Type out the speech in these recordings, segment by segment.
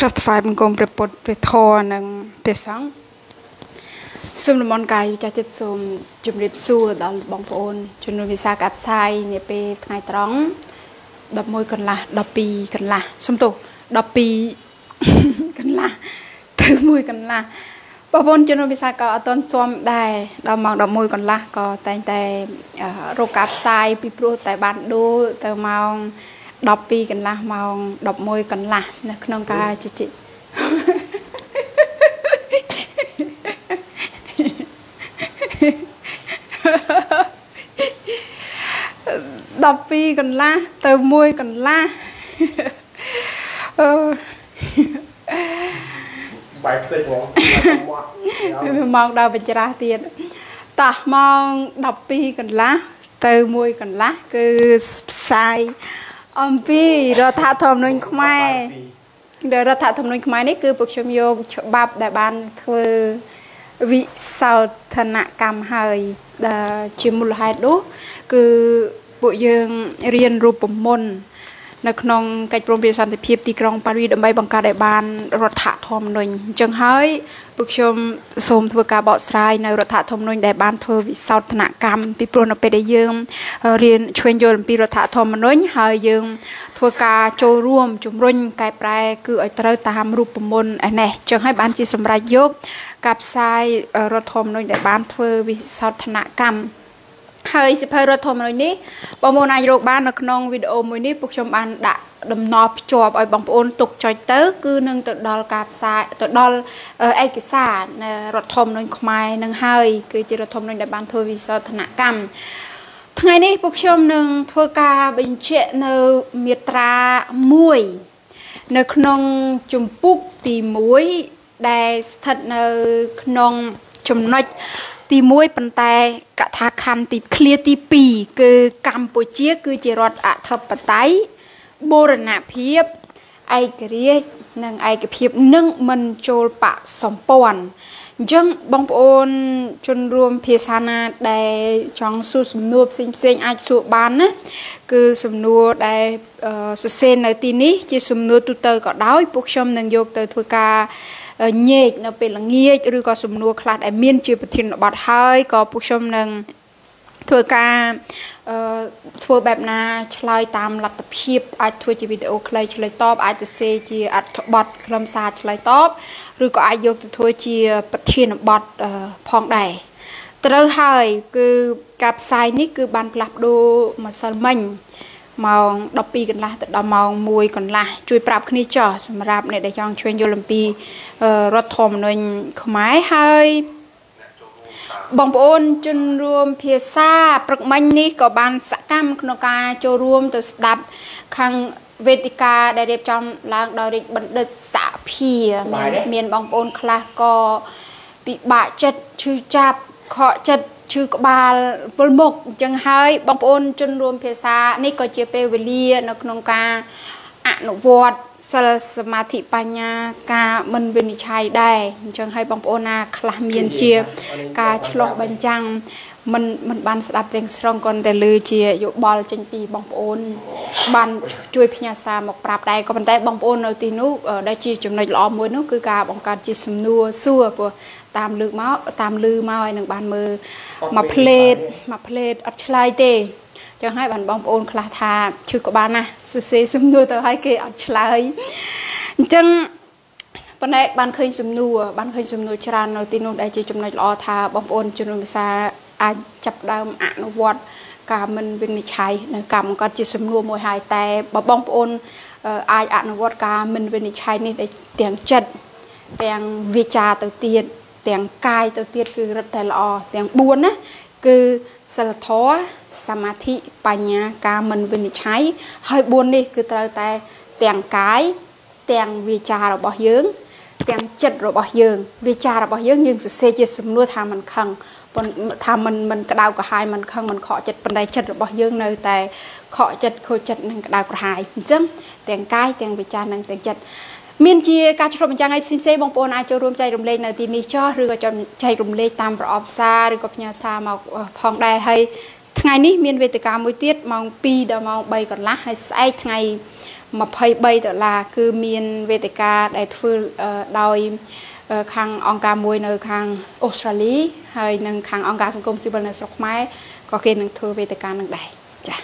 Craft Five มันกลมประปดประทอนังเปสังซุ่มมอนกายจะจัดซุ่มจุ่มริบสู้ดอกบองโอนจนวิสากับไซเนี่ยไปไงตรองดอกมวยกันละดอกปีกันละซุ่มตุดอกปีกันละถือมวยกันละปะปนจนวิสาก็ต้นซ้อมได้ดอกมองดอกมวยกันละก็แต่โรกับไซปีโปรแต่บ้านดูแต่มองดอกปีกันละมองดอกมวยกันละนะขนมกายจิดอกปีกันละเติมมวยกันละใบเตยหัวมองดาวเป็นจราเตียนตามองดอกปีกันละเติมมวยกันละคือใส่ปีเราถ่ายทำนนขมายเดี๋ยวเราถ่ายทำนนขมายนี่คือปุกชมโยกบับแต่บ้านคือวิสาธนกรรมหายชิมุลหายดูคือปุยงเรียนรูปมนนักนองไก่โปรเบียสันติเพียบตีกรองปารีดใบบังการได้บานรถถ่ายทำนนจังหายปุกชมสมทวกาบอสไรในรถถ่ายทำนนได้บานเธอวิสาธนกรรมปีโปรนไปได้ยืมเรียนชวนโยนปีรถถ่ายทำนนหายยืมทัวกาโจร่วมจุ่มรุ่นไก่ปลายคือไอเตอร์ตามรูปมนอันนี้จังให้บ้านจีสมรายกกับทรายรถทมนนได้บ้านเธอวิสาธนกรรมเฮ้ยสิเพอรถทมนนนี้ประมวลนายโรคบ้านนักน้องวิดีโอมือนี้ปุกชมอันดะดำนอบจอบไอ้บางปอนตกจอยเตอร์คือหนึ่งตัวดอลกับทรายตัวดอลเอกสารรถทมนนขมายหนึ่งเฮ้ยคือจีรถทมนนได้บ้านเธอวิสาธนกรรมทั้งนี้ปุกชมหนึ่งทัวกาเป็นเจเนอเมียตรามวยในขนมจุ่มปุ๊กตีมวยได้ถัดในขนมจุ่มน้อยตีมวยปันแต่กะทาคันตีเคลียตีปีคือกัมพูชีคือจีรอดอัฐปไตยโบราณเพียบไอกระเรียนังไอกระเพียบนึ่งมันโจลปะสมปวนจังบางปอนจนรวมเพียสานาได้จังสู้สมนวบเซ็งอาจสู้บานนะคือสมนวบได้สุเซนในทีนี้จีสมนวบตุเตอร์ก็ได้พวกชมนังโยกเตอร์ทัวกาเงียบเป็นละเงียบหรือก็สมนวบคลาดไอเมียนจีปทินบัดหายก็พวกชมนังทัวกาทัวแบบนาชลายตามหลักตะเพียบอาจทัวจีวิดีโอคลายชลายตอบอาจจะเซจีอัดบัดคลำซาชลายตอบหรือก็อาจยกทัวจีปทินบัดพองได้ตระหายคือกับไซนี่คือบันปรับดูมาสมัยมองดอกปีกันละแต่ดอกมองมวยกันละช่วยปรับขึ้นนี่จ่อสำหรับในได้จังช่วยโยลมปีรถทอมนนขมายให้บองปอนจนรวมเพียซาปรกมันนี้ก็บานสักกรรมขนกาโจรวมตัวสดับขังเวติกาได้เรียบจำล้างดาวริบันเดสะพีเมียนบองปอนคลาก็ปีบะจัดชื่อจับขอจัดชื่อกบาลปลมกจังหายบองปอนจนรวมเพียซานี่ก็เจเปเวลีนขนกาอนุวัตสมาธิปัญญากามันเป็นนิชัยได้จังให้บองปอนาคลาเมียนเจียกาฉลองบัญจังมันบันสดับเต็งสตรองก่อนแต่ลือเจียอยู่บอลจังปีบองปอนบันช่วยพญาสามกปราบได้ก็มันได้บองปอนเอาตีนุได้จีจุดในล้อมมือนุคือกาบองการจีสมนัวซัวปัวตามลือมาไอ้หนึ่งบานมือมาเพลดอัดชลายเตจะให้บันบองโอนคลาทาชื่อกบานนะเสียสมนัวแต่ให้เกอัดชลายจังปันแรกบันเคยสมนัวชราโนตินุได้จีจุ่มในล้อทาบองโอนจุนวิสาอาจับดาวอนุวัตกามันเป็นนิชัยในกรรมก็จีสมนัวมวยหายแต่บองโอนอาอนุวัตกามันเป็นนิชัยนี่ได้เตียงจัดเตียงวิจาตัวเตียนเตียงกายตัวเตียนคือรัตแต่ละเตียงบุญนะคือสละท้อสมาธิปัญญากามันเป็นใช้ให้บุญนี่คือแต่แต่งกายแต่งวิจารบ่ยืงแต่งจิตบ่ยืงวิจารบ่ยืงยังเสียจิตสมรู้ทางมันคังทำมันกระดาวกระหายมันคังมันขอจิตปันใดจิตบ่ยืงในแต่ขอจิตโคจิตนั่งกระดาวกระหายจังแต่งกายแต่งวิจารนั่งแต่งจิตเมียนจีการชมจังไอซิมเซ่บองปอนอาจจะรวมใจรวมเล่นในที่นี้จ่อหรือก็จะใจรวมเล่นตามประอบซาหรือก็พญาซามาพองได้ให้ทั้งไงนี้เมียนเวติกามวยเตี้ยมองปีเดามองใบก่อนละให้ใส่ทั้งไง mà pay bay tự là cứ miền về tất cả đại phương đòi khang ông ca môi nơi khang Australia hay nâng khang ông ca sông công civil này sọc máy có khi nâng thưa về tất cả nâng đại chả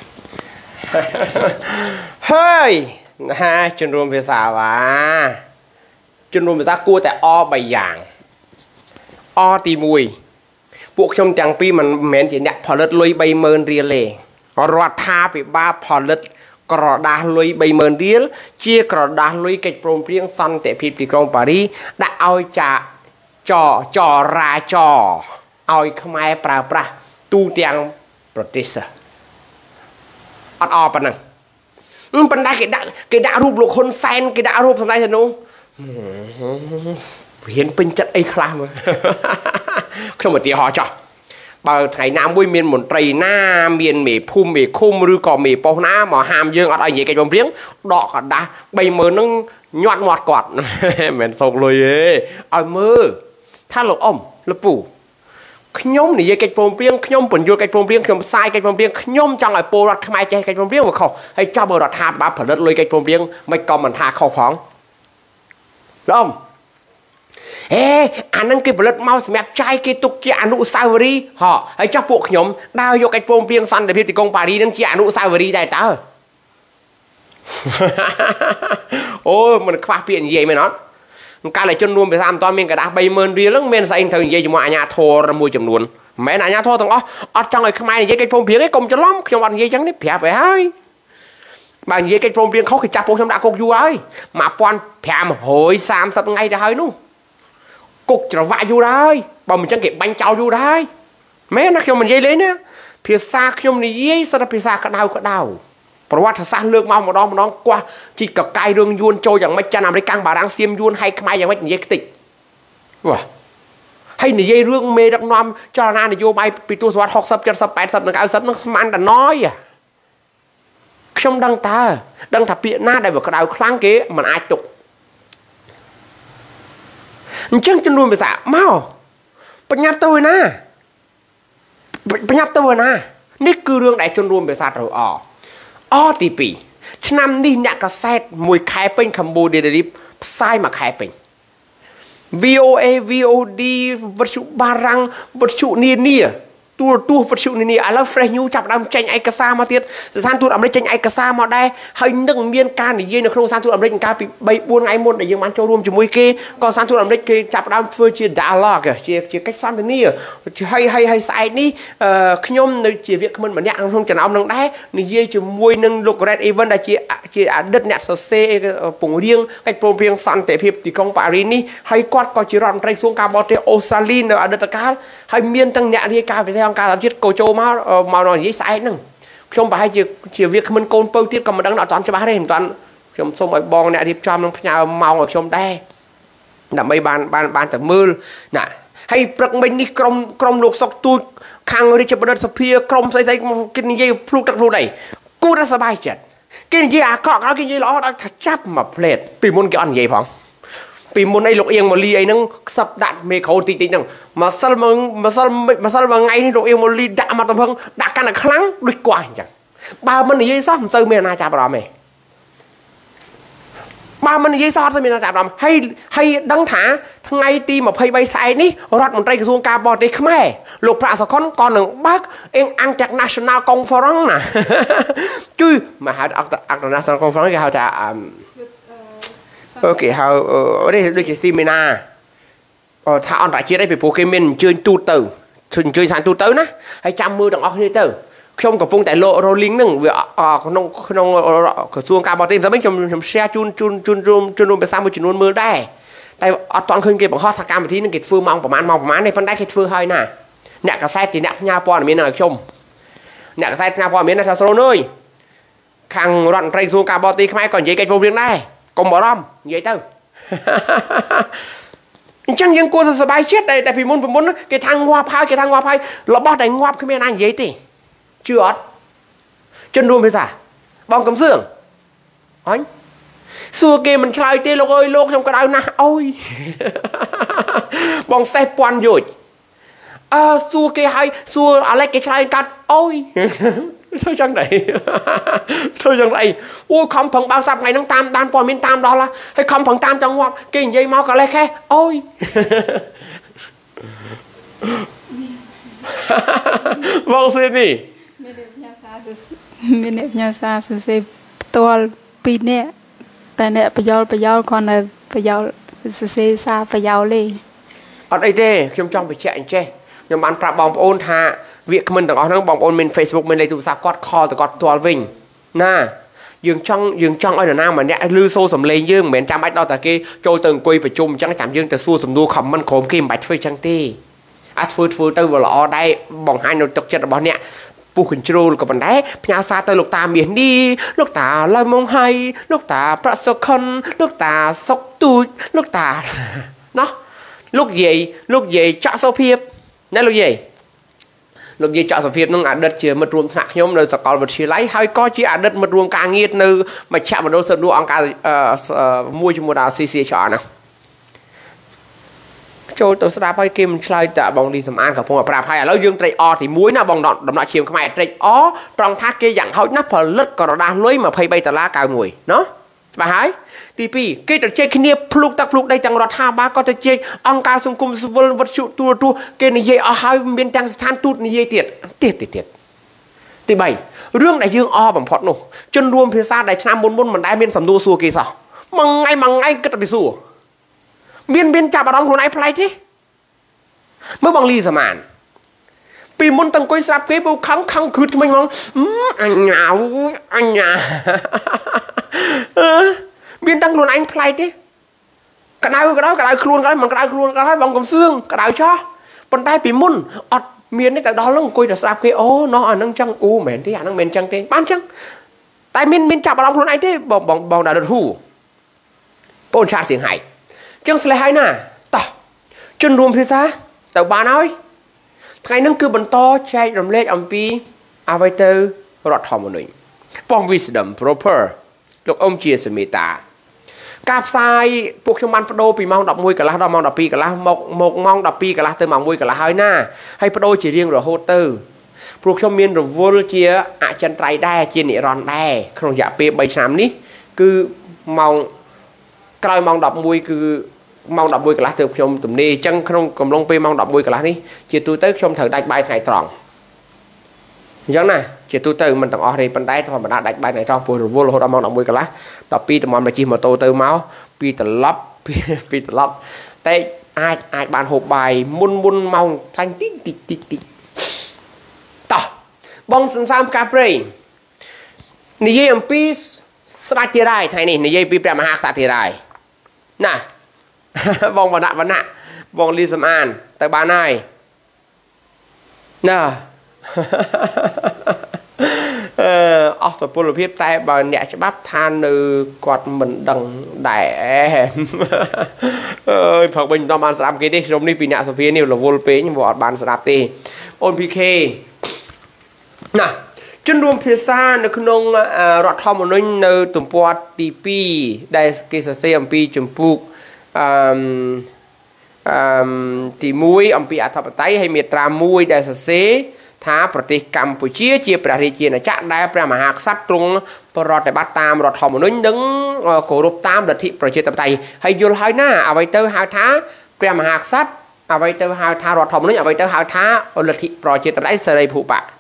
hơi ha chân rùm về sao à chân rùm về sao cua tại o bày giảng o tì mùi buộc trong chẳng pi mình mến chỉ nhặt phò lết lôi bay mơn ria lề rọt tha bị ba phò lết cỏ đá lôi bay mơn ria chia cỏ đá lôi kịch prom riêng săn tại phim trong Paris đã ao trả trò ra trò ao không ai pra tu tiếng protest ọt nèปันได้cái đã rụp lục hôn sen cái đã rụpทำไรthật không hiện bình chất ấy khá mà không một tí họ cho bà thầy nam vui miền một trầy na miền mì phum mì khum rư cò mì bò ná mà hàm dương ở đây vậy cái bông riếng đọ cả đá bay mờ nó nhọt ngọt quạt mền sọc lùi ấy ở mơ tha lộc ông lộc phủ nhóm này cái bông riêng nhóm bẩn vô cái bông riêng nhóm sai cái bông riêng nhóm trong lại po rọt khai che cái bông riêng mà khổ hay cho bờ rọt hàm bả phải đất lùi cái bông riêng mấy con mình tha khổ phóng đúng không ê anh đang kêu bật mau xem trai cái tục kia anh nụ sao đi họ hãy cho buộc nhóm đào vô cái phông riêng săn để biết thì công bà đi đang kia anh nụ sao đi đây ta ôi mình khoa chuyện gì mày nói cái này chân luôn bị làm to mình cái đã bay mơn đi lắm mình sẽ anh thời gì cho mọi nhà thô ra mùi chầm luôn mẹ này nhà thô thằng ở trong này không ai này cái phông riêng ấy công cho lắm trong bạn gì chẳng đấy phẹp vậy hơi bạn gì cái phông riêng khó thì chặt phông đã cục vua ấy mà quan phèm hồi sam sắp ngay ra hơi luôn cục trở vạ vô đây bảo mình chẳng kịp bánh cháo vô đây mấy nó khi mình dây lên á phía xa khi mình dây sao phía xa cả đau bởi vì xa lương mau mà nó qua chỉ cả cài đường yuan trôiอย่างmấy chân làm đấy căng bà đang xiêm yuan hay maiอย่างmấy dây tịch hay là dây rương mê đặc nom cho là này vô bay bị tua xoát học sập chân sập bẹt sập nó cao sập nó man đã nói à không đăng ta đăng thập biện na đại vực cả đau kháng kế mà ai tục chẳng chân luôn bị xả mau bật nháp tôi na nít cư rương đại chân luôn bị xả rồi tì pì năm đi nhạc cả xét mùi khai bên Cambodia để đi sai mà khai bên VOA VOD vật chủ ba răng vật chủ nia tua vật chủ nia à là fresh new chập đam tranh ai cả sa mà tiết san tu làm đấy tranh ai cả sa mà đây hay nâng miên can để dây nó không san tu làm đấy ca bị bay buôn ngày môn để dương bán cho luôn cho môi kê còn san tu làm đấy kê chập đam phơi chia dialogue chia cách san thế nia hay sai ní nhom nơi chia việc mình mà nhạc không cho nó nâng đấy này dây cho môi nâng lục red event là chia đất nhạc sơ xe vùng riêng cách pro riêng san để hiệp thì không Paris ní hay quát coi chỉ rọn tray xuống ca bao tiêu Australia ở đất cá hay miên tăng nhạc đi ca về theo ca làm chết cổ châu màu nói gì sai nè không phải chỉ việc mình côn bao tiết còn mà đang nói toàn cho bác đây toàn trong sông bãi bong này đi cho nó nhà màu ở trong đây là mấy ban tầng mưa nè hay bật mình đi crom luộc sọc tôi khang đi cho bớt sập pia crom xây cái gì fluk đặc thù này cô đã sờ bài chết cái gì cọ cái gì nó đã chắp mà plate bị môn cái ăn gì phong vì môn này lục yên mà ly ấy nó sập đạn mê khâu tí nè mà sao mà ngay thì lục yên mà ly đạn mà tầm hơn đạn căn là kháng đứt quả chẳng ba mình gì sao không sao mày na chạm vào mày ba mình gì sao sao mày na chạm vào hay đăng thả thằng ngay ti mà phay bay sai ní rót một tay cái xuông ca bò đi không ai lục phạ sao con đừng bác em international conference nè chứ mà hả international conference cái hả ta ok how ở đây là cái seminar thà on tại chia đây về Pokemon chơi tu tử chơi sàn tu tử ná hay trăm mưa đồng óc như tử không có phong tại lộ rolling nưng về không có xuông ca bao tim sao mấy trong xe chun luôn bị sao một chuyện luôn mưa đây tại toàn khơi kia bằng hot thạc cam một tí nên cái phương mong của mán này phân đáy cái phương hơi nè nhạc cả xe thì nhạc nha pon miền nào chung nhạc xe nha pon miền nào sao nơi khang rọn tray xuông ca bao tim không ai còn gì cái phương riêng đây còn bỏ rom vậy đâu chẳng những cô sẽ bài chết đây tại vì muốn cái thằng hoa phai nó bắt đánh ngoap cái bên anh vậy thì chưa ớt chân luôn bây giờ bong cầm giường anh xưa kia mình chơi tê lộc ơi lộc trong cái đau na ôi bong xe quan rồi xưa kia hay xưa ở lại cái chơi cắt ôi thôi chẳng đấy thôi chẳng đấy ui không phần bao sạp ngày nắng tam đan pò miên tam đó là hay không phần tam trong ngoặc kinh dây mau cả lẽ khe ôi vâng xin đi mình đẹp nhau xa sẽ to pin nè tại nè bây giờ còn là bây giờ sẽ xa bây giờ đi ở đây thế trong trong phải chạy che nhưng mà ăn prap bóng ôn thà việc mình từng ở bóng ôn mình Facebook mình lấy tụ sao quát call từ quát tua vinh nè dương trong ở nào mà nhẹ lư xô sầm lên dương mình chăm bách đó tại kia trôi từng quay phải chung chẳng chạm dương từ xua sầm đua khẩmมันkhom kim bạch phơi chẳng ti ắt phơi tới vừa lọ đây bóng hai nó chọc chết bóng nhẹปูขึ้นโจรกับบันไดพญาซาตลูกตาเมียนดีลูกตาลอยมองไฮลูกตาพระสกคนลูกตาสกตูลูกตาเนาะลูกใหญ่เจาะโซเพียบนั่นลูกใหญ่เจาะโซเพียบน้องอาดัดเชื่อมารวมถนัดยมเลยสกอลวัดชีไลให้ก็จีอาดัดมารวมการเงียบนึมาแชะมาโดนสะดวกองการมวยจมูกดาวซีเจาะนะโจตัวสตาร์ไปเกมชายแต่บองดีสมานกับพงศ์ปราบให้แล้วยังไตรอที่มุ้ยนะบองดอนดำหน้าเชียมขมายไตรอตรองทักเกยอย่างเขานับผลเลิศกระดาษลุยมาเพย์ใบตะลากาวมวยเนาะมาหายทีปีเกยจะเจ๊ขี้เนียพลุกตักพลุกได้จังรอท่าบ้าก็จะเจ๊องการสังคมสวรรค์วัชตัวเกยนี่เย่เอาหายเมียนจังสถานตูดนี่เย่เตียดทีใบเรื่องไหนยังบังพอดนู่จนรวมเพศาได้ชนะบนมันได้เมียนสำดูสัวกี่สอมังไงก็จะไปสู้เมียนจับอารมณ์คนไหนพลายที่เมื่อบางลีสมานปีมุนตั้งก้อยสับเก็บเอาครั้งคือทำไมมองอันหนาวเมียนตั้งคนไหนพลายที่กระดาษครูนมันกระดาษครูนกระดาษบางกำเสื่องกระดาษช่อปนได้ปีมุนอดเมียนนี่แต่ดอลล์ก้อยจะสับเก็บโอ้น้อนั่งจังเหม็นที่นั่งเหม็นจังเต็งบ้านจังแต่เมียนจับอารมณ์คนไหนที่บองดาดหูปนชาเสียงหายจังสลายน่ะต่อจนรวมพิซซ่าแต่บ้านน้อยไทยนั่งคือบรรโตใช้รำเล็กอัมพีอาไวเตอร์รอดทอมหนึ่งปองวิสดัมโปรเพอร์ลูกอมเจียสมิตากาบทรายพวกชมันปโดปีมองดอกมวยกันละดอกมองดอกปีกันละมองดอกปีกันละเติมมองมวยกันละหายหน้าให้ปโดจีเรียงหรือโฮเตอร์พวกชมเมียนหรือวอลเจียอาจันไตรได้เจียนิรอนได้ขนมยาเปียใบชามนี้คือมองกลายมองดอกมวยคือมองดอกบุยกระลาเติมชมตุ่มนี้จังขนมกำลังไปมองดอกบุยกระลานี่เจียตูเตอร์ชมเถิดได้ใบไงตรองยังน่ะเจียตูเตอร์มันต้องออกในปันได้ทว่ามันได้ใบไงตรองปูหรือวัวเรามองดอกบุยกระลาดอกปีแต่มองในจีมาโตเตอร์เมาส์ปีตลับแต่อาจบานหกใบมุนมองทันติ๊กต่อบองสันซามกาเปรย์นี่ยังปีสตาร์ทได้ไทยนี่ยังปีแปรมหาสตาร์ทได้น่ะบองวันน่ะบองลีสมานแต่บ้านนายน่ะออกสปุลพิบแต่บางเนี่ยจะบับทานนือกอดเหมือนดังได้ผักbìnhตอนบานสลับกี่ที่ตรงนี้ปีนี้สเปียนี่เราวนไปยังบอกบานสลับตีโอนพีเคน่ะจนรวมพิซซ่าในขนมรอดทอมมันในตุ่มปอดตีปีได้กิสเซียมปีจมพูกตีมุ้ยอัมพีอัฐปไตให้เมียตรามุ้ยได้เสท้าปฏิกรรมผู้เชี่ยวเจียประเทศจีนจะได้ประมหาสัตว์ตรงปรอดแต่บัตตามรอดทอมนุ้นดึงโกรุปตามดัชนีประเทศไทยให้ยุลหายหน้าเอาไว้เตอร์หาท้าประมหาสัตว์เอาไว้เตอร์หาท้ารอดทอมนุ้นเอาไว้เตอร์หาท้าดัชนีประเทศไทยเสรีผู้ปะ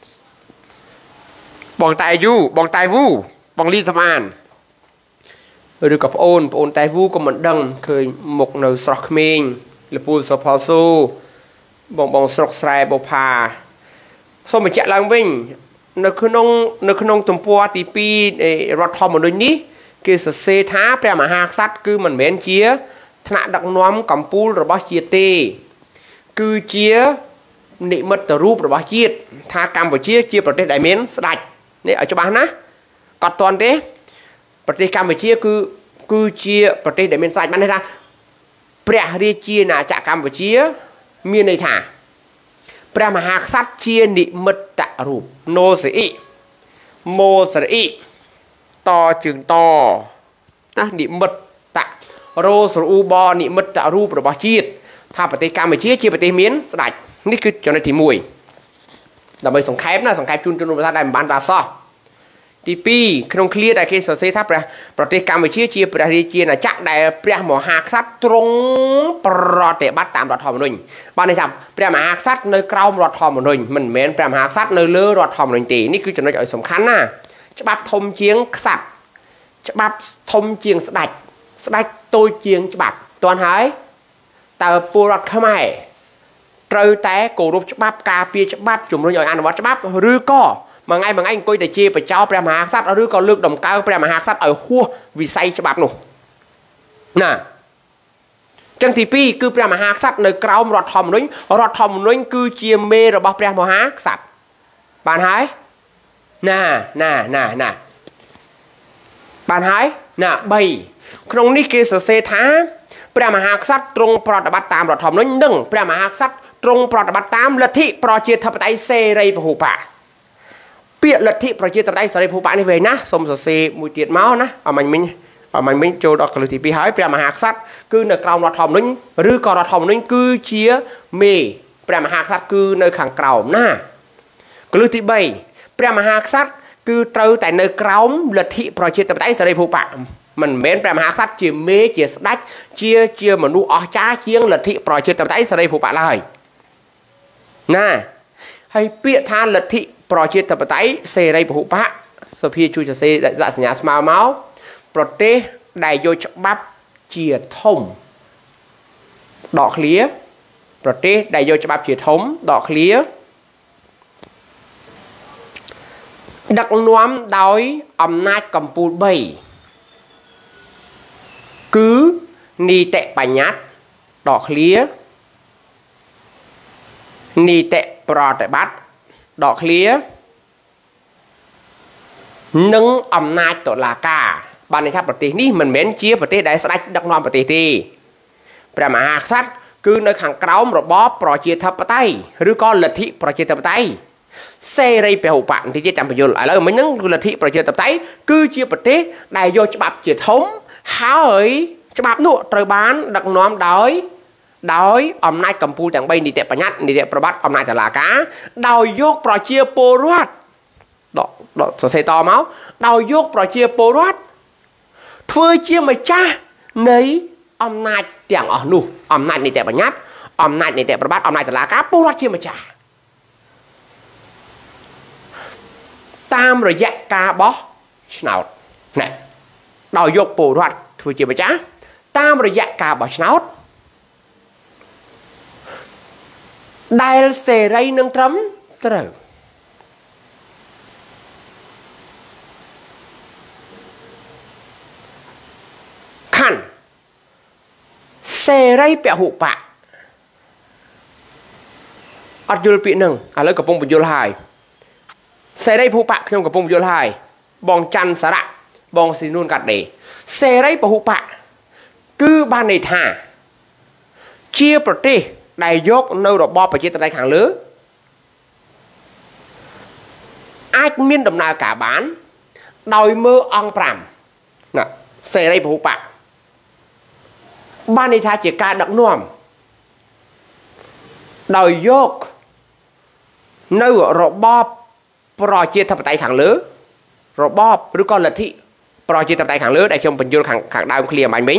บองไตยูบองไตวูบองลีสมานหรือกับโอนไตวูก็เหมือนดังเคยหมกในสระเมงหรือปูสปอร์ซูบองสระไซโบพาสมัยเจ้าลังวิ่งในขนมตุ่มปัวตีปีรถทอมมาด้วยนี้คือเสท้าแปรมาหาสัตว์คือมันเหม็นเจี๊ยธนาดักน้อมกัมพูหรือบ่เจี๊ยเตคือเจี๊ยนิมิตรูปหรือบ่เจี๊ยท่ากัมพูเจี๊ยประเทศไดเมนสลายนี่เอาจะบ้านนะกอดตอนเต้ประเทศกัมพูเจี๊ยคือเจี๊ยประเทศไดเมนสลายมันได้ละแปรเรียเจี๊ยน่ะจากกัมพูเจี๊ยมีในท่าพระมหาสัตว์เชียนิมิตรูปโนสิโมสริต่อจึงต่อนะนิมิตโรสรูบอนิมิตรูประบาชีตถ้าปฏิกรรมไม่เชี่ยเชี่ยปฏิเมียนสลายนี่คือเจ้าหน้าที่มวย đầm bầy sòng khép na sòng khép chun chun ra đại ban đa so tí pi không clear đại kia sở xây tháp raประเทศกัมพูชีประเทศจีนจักได้เปรียมหากษัตริย์ตรงประเทศบัดตามรัฐธรรมนูญบ้านในทำเปรียมหากษัตริย์ในกราวรัฐธรรมนูญมันเหมือนเปรียมหากษัตริย์ในเลือรัฐธรรมนูญตีนี่คือจุดที่สำคัญนะฉบับทมเชียงสัตว์ฉบับทมเชียงสดัดตัวเชียงฉบับตัวหายแต่ปูรัฐขมายเตยแต่โกรุฉบับกาเปียฉบับจุ่มลงอย่างอันวัดฉบับหรือก็mà ngay coi để chia phải cho Pram Hà Sát ở đứa còn lược đồng cao Pram Hà Sát ở khua vì say cho bạc nụ nè chân thì pi cứ Pram Hà Sát nơi cao rọt thòm núi cứ chia mê rồi bọc Pram Hà Sát bạn hái nè bạn hái nè bầy không ní kia sở xe thá Pram Hà Sát trung pro đã bắt tam rọt thòm núi nâng Pram Hà Sát trung pro đã bắt tam là thị pro chia thập tay xe rây và hủ bảเปียลัทธิประเทศตะไดสายผู้ปะนี่เวนะสมสเสมวยเตียดเมานะเอามันมิโจดอกกลุติปีหายเปรียมหากษัตริย์คือในกราวรัฐธรรมนุ้งหรือกรธรรมนุ้งคือเชียเมเปรียมหากษัตริย์คือในขังกราวหน้ากลุติใบเปรียมหากษัตริย์คือเตาแต่ในกราวลัทธิประเทศตะไดสายผู้ปะมันเม้นเปรียมหากษัตริย์เชียเมเชียสดัชเชียมนุษย์อ๋อจ้าเชียงลัทธิประเทศตะไดสายผู้ปะเลยนะให้เปียทานลัทธิประเทศตะไดเสรีผู้ปะสพีชูจะเสจะสัญญาสมาเมาประเทศได้โยฉบับเจียทมดอกเลี้ยประเทศได้โยฉบับเจียทมดอกเลี้ยดักน้อมโดยอำนาจกัมพูใบคือนีเตะปัญญาดอกเลี้ยนีเตะปรอดบัดดอกเลี้ยนึ่งอำนาจตุลาการบ้านในทัพประเทศนี่มันเหม็นเชียประเทศใดสลายดักนอมประเทศที่ประมาหากษัตริย์คือในขังกราวระบอบประเทศทัพประเทศหรือก็ลัทธิประเทศทัพประเทศเสรีเปหุปันที่จะจำประโยชน์อะไรแล้วมันนั่งลัทธิประเทศทัพประเทศคือเชียประเทศได้โยฉบับเจียทมหาเอ๋ยฉบับนู่นตรบ้านดักนอมโดยอำนาจกัมพูจังใบนิเตปัญญานิเตประวัติอำนาจตุลาการโดยยกประเชียโปรวัตดอกสเสตอเมาโดยยกประเชียโปรวัตเพื่อเชี่ยมาจ้าในอำนาจเตียงอ๋อนู่อำนาจนิเตปัญญาอำนาจนิเตประวัติอำนาจตุลาการโปรวัตเชี่ยมาจ้าตามระยะกาบอชนาวเนี่ยโดยยกโปรวัตเพื่อเชี่ยมาจ้าตามระยะกาบอชนาวได้เสรีนึงทำเต๋อขันเสรีเปียหุปะอัดยุลปีหนึ่งอะไรกับปงปุยุลหายเสรีผู้ปะขยมกับปงปุยุลหายบองจันสระบองสีนูนกัดเดเสรีปะหุปะคือบ้านในท่าเชียประเทศได้ยกในระบอบประเทศตะไดขังเลืออาจมีดำนาcả bánโดยมือองปรามน่ะเสรีผู้ปะบ้านในท่าเจียการดักน่วมโดยยกในระบอบประเทศตะไดขังเลือระบอบหรือก็ลัทธิประเทศตะไดขังเลือได้ชมเป็นยุคขังดาวเคลียร์มันมิ้ง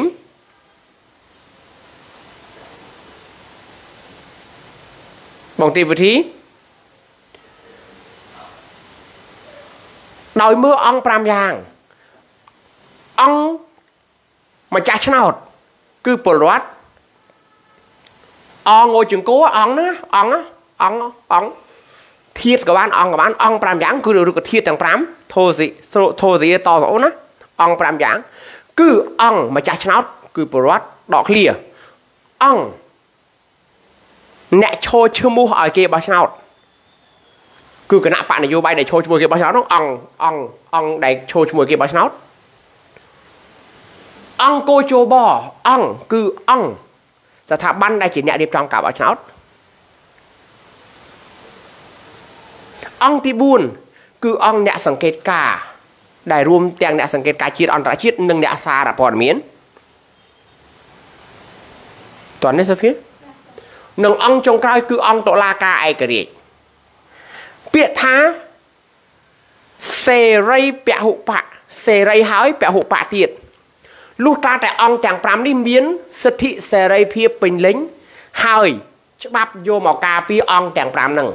บางทีวิธีโดยเมื่อองปรามยางองมาจากชนดคือปลวัดองโง่จึงโก้องนะองเทียบกับบ้านองปรามยางคือดูกับเทียบต่างปรามโทสิต่อโอ้นะองปรามยางคือองมาจากชนดคือปลวัดดอกเคลียองเนโชว์ชื่อมูหอยเก็บบาชนาดคือขณะปะนโยบายได้โชว์ชื่อมูเก็บบาชนาดต้ององได้โชว์ชื่อมูเก็บบาชนาดองโกโจบอองคือองสถาบันได้จีนเนี่ยเรียบจองกับบาชนาดองที่บุญคือองเนี่ยสังเกตกาได้รวมเตียงเนี่ยสังเกตกาชีดอันตรายชีดหนึ่งเนี่ยซาระปอนเมียนตอนนี้สิพี่หนึ่งองจงกลายคือองตุลาการไอกระเดียเปีពាក្យថាសេរីពហុបកសេរីហើយពហុបកទៀតលុះត្រាតែអង្គទាំង5នេះមានសិទ្ធិសេរីភាពពេញលេញហើយច្បាប់យកមកការពារអង្គទាំង5ហ្នឹង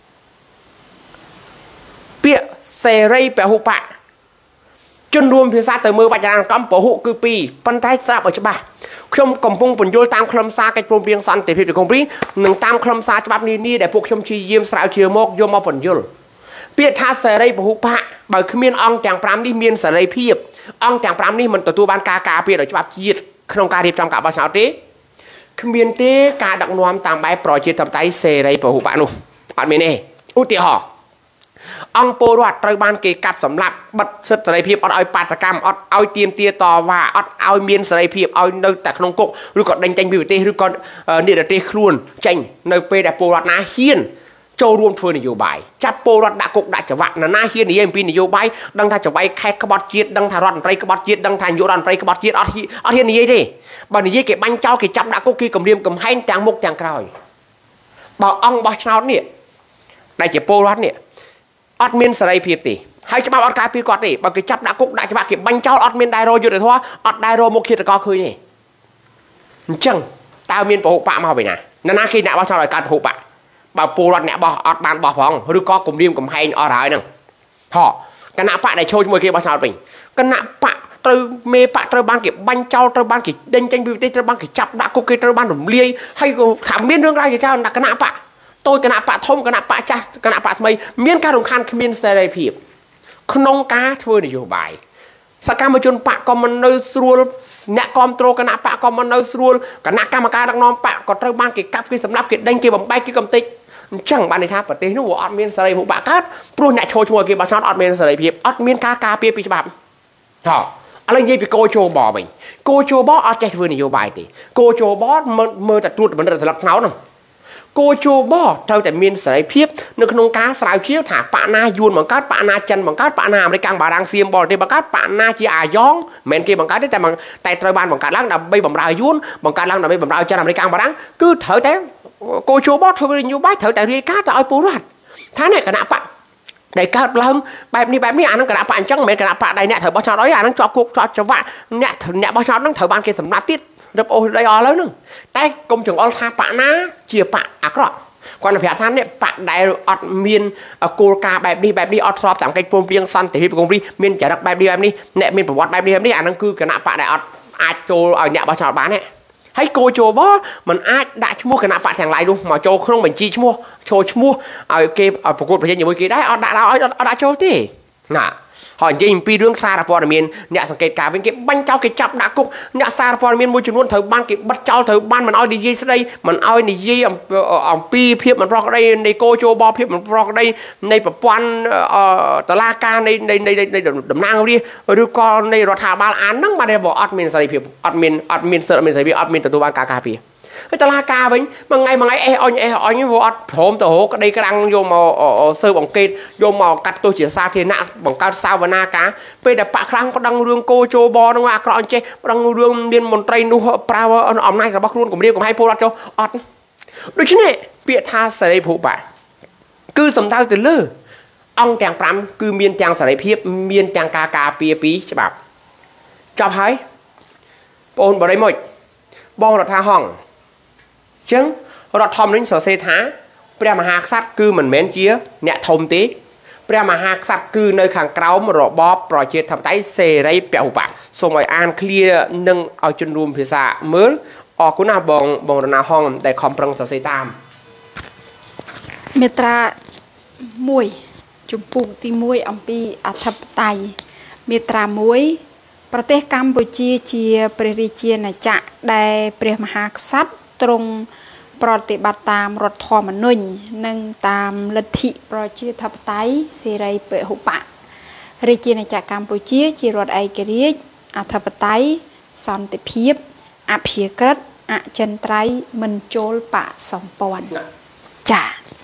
ពាក្យសេរីពហុបកជនរួមភាសាទៅមើលវចនានុក្រមពហុគឺ2ប៉ុន្តែស្រាប់ឲ្យច្បាស់ខ្ញុំកំពុងបញ្យល់តាមខ្លឹមសារកិច្ចព្រមព្រៀងសន្តិភាពទីក្រុងព្រីនិងតាមខ្លឹមសារច្បាប់នានាដែលពួកខ្ញុំព្យាយាមស្រាវជ្រាវមកយកមកបញ្យល់ពាក្យថាសេរីពហុបកបើគ្មានអង្គទាំង5នេះមានសេរីភាពអង្គទាំង5នេះមិនទទួលបានការការពារដោយច្បាប់ជាតិក្នុងការរៀបចំការបោះឆ្នោតទេគ្មានទេការដឹកនាំតាមបែបប្រជាធិបតេយ្យសេរីពហុបកនោះអត់មានទេឧទាហរណ៍អង្គពលរដ្ឋត្រូវបានគេកាប់សម្លាប់បិទសិទ្ធិសេរីភាពអត់ឲ្យបាតកម្មអត់ឲ្យទាមទារតវ៉ាអត់ឲ្យមានសេរីភាពឲ្យនៅតែក្នុងគុកឬក៏ដេញចេញពីប្រទេសឬក៏និរទេសខ្លួនចេញនៅពេលដែលពលរដ្ឋណាហ៊ានចូលរួមធ្វើនយោបាយចាប់ពលរដ្ឋដាក់គុកដាក់ច្បាប់ណាហ៊ាននិយាយអំពីនយោបាយដឹងថាចង្វាយខេត្តក្បត់ជាតិដឹងថារដ្ឋមន្ត្រីក្បត់ជាតិដឹងថានាយករដ្ឋមន្ត្រីក្បត់ជាតិអត់ហ៊ាននិយាយទេបើនិយាយគេបាញ់ចោលគេចាប់ដាក់គុកគេគំរាមកំហែងទាំងមុខទាំងក្រោយបើអង្គបោះឆ្នោតនេះដែលជាពលរដ្ឋនេះអត់មានសេរីភាពទេហើយច្បាប់អត់ការពារគាត់ទេបើគេចាប់ដាក់គុកដាក់ច្បាប់គេបាញ់ចោលអត់មានដែររយុទ្ធធម៌អត់ដែររមុខឃាតករឃើញទេអញ្ចឹងតើមានពហុបកមកពីណាណាគេអ្នកបោះឆ្នោតឲ្យកើតពហុបកបើពលរដ្ឋអ្នកបោះអត់បានបោះផងឬក៏គំរាមកំហែងអស់ហើយហ្នឹងហ៎គណៈបកដែលចូលជាមួយគេបោះឆ្នោតវិញគណៈបកត្រូវមេបកត្រូវបានគេបាញ់ចោលត្រូវបានគេដេញចេញពីប្រទេសត្រូវបានគេចាប់ដាក់គុកគេត្រូវបានរំលាយហើយក៏ថាមានរឿងរ៉ាវជាច្រើនដាក់គណៈបកតូចគណៈបកធំគណៈបកចាស់គណៈបកថ្មីមានការរំខានគ្មានសេរីភាពក្នុងការធ្វើនយោបាយសកម្មជនបកក៏មិននៅស្រួលអ្នកគ្រប់គ្រងគណៈបកក៏មិននៅស្រួលគណៈកម្មការដឹកនាំបកក៏ត្រូវបានគេកាប់គេសម្លាប់គេដេញគេបំបែកគេកំទេចអញ្ចឹងបានន័យថាប្រទេសនោះវាអត់មានសេរីភាពបាក់កើតព្រោះអ្នកចូលឈ្មោះគេបោះឆ្នោតអត់មានសេរីភាពអត់មានការការពារពីច្បាប់ហ៎ឥឡូវនិយាយពីគោជបវិញគោជបអត់ចេះធ្វើនយោបាយទេគោជបមើលតែត្រួតពិនិត្យស្លឹកថ្នោតហ្នឹងគោជបត្រូវតែមានសេរីភាពនៅក្នុងការស្រាវជ្រាវថាបកណាយួនបង្កើតបកណាចិនបង្កើតបកណាអាមេរិកបារាំងសៀមបរទេសបង្កើតបកណាជាអាយ៉ងមិនមែនគេបង្កើតទេតែត្រូវបានបង្កើតឡើងដើម្បីបម្រើយួនបង្កើតឡើងដើម្បីបម្រើចិនអាមេរិកបារាំងគឺត្រូវតែគោជបធ្វើនយោបាយត្រូវតែរាយការណ៍ទៅឲ្យពលរដ្ឋថានេះគណៈបកដែលកើតឡើងបែបនេះអានឹងគណៈបកអញ្ចឹងមិនមែនគណៈបកដែលអ្នកត្រូវបោះឆ្នោតអីអានឹងជាប់គុកជាប់ច្បាប់អ្នកបោះឆ្នោតហ្នឹងត្រូវបានគេសម្លាប់ទៀតរឹបអូសដីអស់លើហ្នឹងតែកុំចង្អុលថាបកណាជាបកអាក្រក់គាត់នឹងប្រាប់ថានេះបកដែលអត់មានគោលការណ៍បែបនេះអត់ស្របតាមកិច្ចព្រមព្រៀងសន្តិភាពកុងព្រីមានចរិតបែបនេះអ្នកមានប្រវត្តិបែបនេះអានឹងគឺគណៈបកដែលអត់អាចចូលឲ្យអ្នកបោះឆ្នោតបានទេហើយគោជបมันអាចដាក់ឈ្មោះគណៈបកទាំងឡាយនោះមកចូលក្នុងបញ្ជីឈ្មោះចូលឈ្មោះឲ្យគេប្រកួតប្រជែងជាមួយគេដែរអត់ដាក់ចូលទេណាហើយនិយាយអំពីរឿងសារព័ត៌មានអ្នកសង្កេតការវិញគេបាញ់ចោលគេចាប់ដាក់គុកអ្នកសារព័ត៌មានមួយចំនួនត្រូវបានគេបិទចោលត្រូវបានមិនឲ្យនិយាយស្ដីមិនឲ្យនិយាយអំពីភាពមិនប្រក្រតីនៃគោជបភាពមិនប្រក្រតីនៃប្រព័ន្ធតឡាការនៃតំណាងរាស្ត្រឬក៏នៃរដ្ឋាភិបាលអានហ្នឹងបានតែអត់មានសេរីភាពអត់មានសិទ្ធិមានសេរីភាពអត់មានទទួលបានការការពារហើយតឡាការវិញមួយថ្ងៃអេសអញវាអត់ព្រមទៅរកក្តីក្រាំងយកមកស៊ើបអង្កេតយកមកកាត់ទោសជាសាធារណៈបង្កើតសាវនាការពេលដែលបាក់ខ្លាំងប្តឹងរឿងគោជបហ្នឹងអាក្រក់អញ្ចេះប្តឹងរឿងមានមន្ត្រីនោះប្រើអំណាចរបស់ខ្លួនគម្រាមកំហែងពលរដ្ឋចុះអត់ដូច្នេះពាក្យថាសេរីភូបាគឺសំដៅទៅលើអង្គទាំង5គឺមានទាំងសេរីភាពមានទាំងការការពារពីច្បាប់ចប់ហើយបងបរិមុជបងរដ្ឋាហងចឹងរដ្ឋធម្មនុញ្ញសរសេរថាព្រះមហាក្សត្រគឺមិនមែនជាអ្នកធំទេព្រះមហាក្សត្រគឺនៅខាងក្រោមរបបប្រជាធិបតេយ្យសេរីពហុបកសូមឲ្យអាន clear និងឲ្យជនរួមភាសាមើលអរគុណណាបងរណាហងដែលខំប្រឹងសរសេរតាមមាត្រា1ជំពូកទី1អំពីអធិបតេយ្យមាត្រា1ប្រទេសកម្ពុជាជាព្រះរាជាណាចក្រដែលព្រះមហាក្សត្រទ្រង់ប្រតិបត្តិតាមរដ្ឋធម្មនុញ្ញនិងតាមលទ្ធិប្រជាធិបតេយ្យសេរីពហុបករាជាណាចក្រកម្ពុជាជារដ្ឋឯករាជ្យអធិបតេយ្យសន្តិភាពអព្យាក្រឹតអចិន្ត្រៃយ៍មិនចូលបកសម្ព័ន្ធចា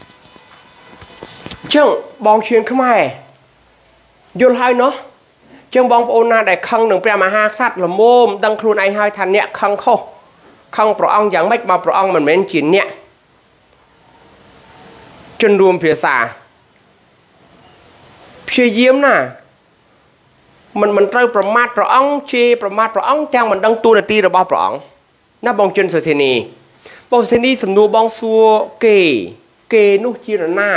ចឹងបងឈៀនខ្មែរយល់ហើយណោះចឹងបងប្អូនណាដែលខឹងនឹងព្រះមហាក្សត្រល្មមដឹងខ្លួនឯងហើយថាអ្នកខឹងខុសខឹងព្រះអង្គយ៉ាងម៉េចបើព្រះអង្គមិនមែនជាអ្នកជនរួមភាសាព្យាយាមណាមិនត្រូវប្រមាថព្រះអង្គជេរប្រមាថព្រះអង្គទាំងមិនដឹងតួនាទីរបស់ព្រះអង្គណាបងជនសុធានីបងសុធានីសំណួរបងសួរគេនោះជានរណា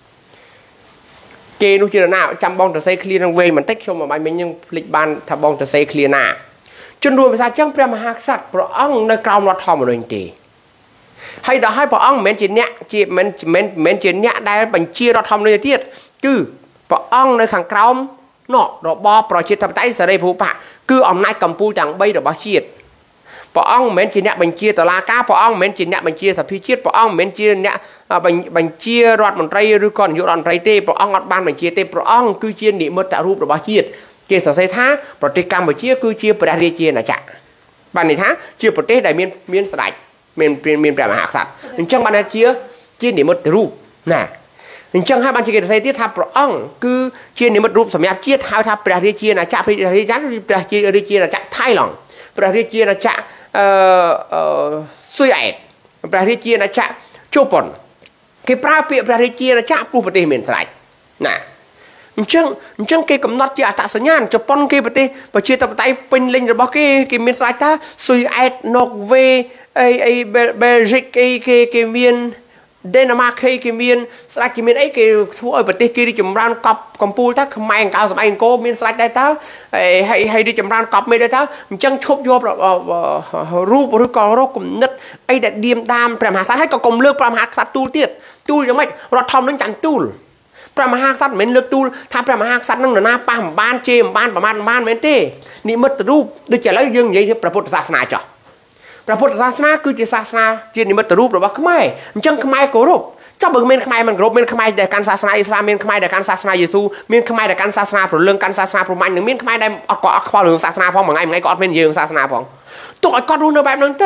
គេនោះជានរណាចាំបងទៅសេឃ្លៀនឹងវែងបន្តិចខ្ញុំមិនបាញ់មិញនឹងភ្លេចបានថាបងទៅសេឃ្លៀណាជនរួមភាសាចឹងព្រះមហាក្សត្រព្រះអង្គនៅក្រោមរដ្ឋធម្មនុញ្ញទេហើយដល់ហើយព្រះអង្គមិនមែនជាអ្នកជាមិនជាអ្នកដែលបញ្ជារដ្ឋធម្មនុញ្ញទៀតគឺព្រះអង្គនៅខាងក្រោមនោះរបបប្រជាធិបតេយ្យសេរីភូប៉ាគឺអំណាចកម្ពុជាទាំង3របស់ជាតិព្រះអង្គមិនមែនជាអ្នកបញ្ជាតុលាការព្រះអង្គមិនមែនជាអ្នកបញ្ជាសភាជាតិព្រះអង្គមិនមែនជាអ្នកបញ្ជារដ្ឋមន្ត្រីឬក៏នាយករដ្ឋមន្ត្រីទេព្រះអង្គអត់បានបញ្ជាទេព្រះអង្គគឺជានិមិត្តរូបរបស់ជាតិគេសរសេរថាប្រទេសកម្ពុជាគឺជាព្រះរាជាណាចក្របានន័យថាជាប្រទេសដែលមានស្ដេចមានព្រះមហាក្សត្រអញ្ចឹងបានថាជានិមិត្តរូបណាអញ្ចឹងហើយបានជាគេសរសេរទៀតថាព្រះអង្គគឺជានិមិត្តរូបសម្រាប់ជាតិហៅថាព្រះរាជាណាចក្រព្រះរាជាណាចក្រថៃឡង់ព្រះរាជាណាចក្រស៊ុយអែតព្រះរាជាណាចក្រជប៉ុនគេប្រើពាក្យព្រះរាជាណាចក្រព្រោះប្រទេសមានស្ដេចណាអញ្ចឹងគេកំណត់ជាអត្តសញ្ញាណជប៉ុនគេប្រទេសប្រជាធិបតេយ្យពេញលេញរបស់គេមានស្ដេចថាស៊ុយអែតណូវេអីបែលហ្សិកគេមានដេណាម៉ាកគេមានស្ដេចគេមានអីគេធ្វើឲ្យប្រទេសគេរីចម្រើនកប់កម្ពុជាថាខ្មែរអង្កោសម័យអង្គរមានស្ដេចដែរតើហើយរីចម្រើនកប់មេដែរតើអញ្ចឹងឈប់យករូបឬក៏រកគំនិតអីដែលឌៀមដាមព្រះមហាក្សត្រហើយក៏កុំលើកព្រះមហាក្សត្រទូលទៀតទូលយ៉ាងម៉េចរដ្ឋធម្មនុញ្ញចាំទូលព្រះមហាក្សត្រមិនមែនលើកទូលថាព្រះមហាក្សត្រនឹងនរណាប៉ះមិនបានជេរមិនបានប្រមាថមិនបានមែនទេនិមិត្តរូបដូចឥឡូវយើងនិយាយពីព្រះពុទ្ធសាសនាចុះព្រះពុទ្ធសាសនាគឺជាសាសនាជានិមិត្តរូបរបស់ខ្មែរអញ្ចឹងខ្មែរគោរពចុះបើមានខ្មែរមិនគោរពមានខ្មែរដែលកាន់សាសនាអ៊ីស្លាមមានខ្មែរដែលកាន់សាសនាយេស៊ូមានខ្មែរដែលកាន់សាសនាព្រលឹងកាន់សាសនាព្រហ្មញ្ញនឹងមានខ្មែរដែលអត់ខ្វល់រឿងសាសនាផងមួយថ្ងៃក៏អត់មានយើងសាសនាផងទុកឲ្យគាត់រស់នៅបែបហ្នឹងទៅ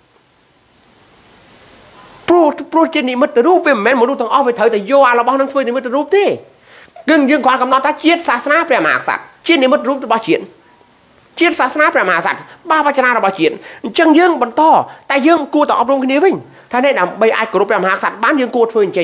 ព្រោះជានិមិត្តរូបវាមិនមែនមនុស្សទាំងអស់វាត្រូវតែយកអារបស់ហ្នឹងធ្វើនិមិត្តរូបទេគឺយើងគាត់កំណត់ថាជាតិសាសនាព្រះមហាក្សត្រជានិមិត្តរូបរបស់ជាតិសាសនាព្រះមហាក្សត្របាវចនារបស់ជាតិអញ្ចឹងយើងបន្តតែយើងគួរតែអប់រំគ្នាវិញថានេះដើម្បីអាចគោរពព្រះមហាក្សត្របានយើងគួរធ្វើចេះ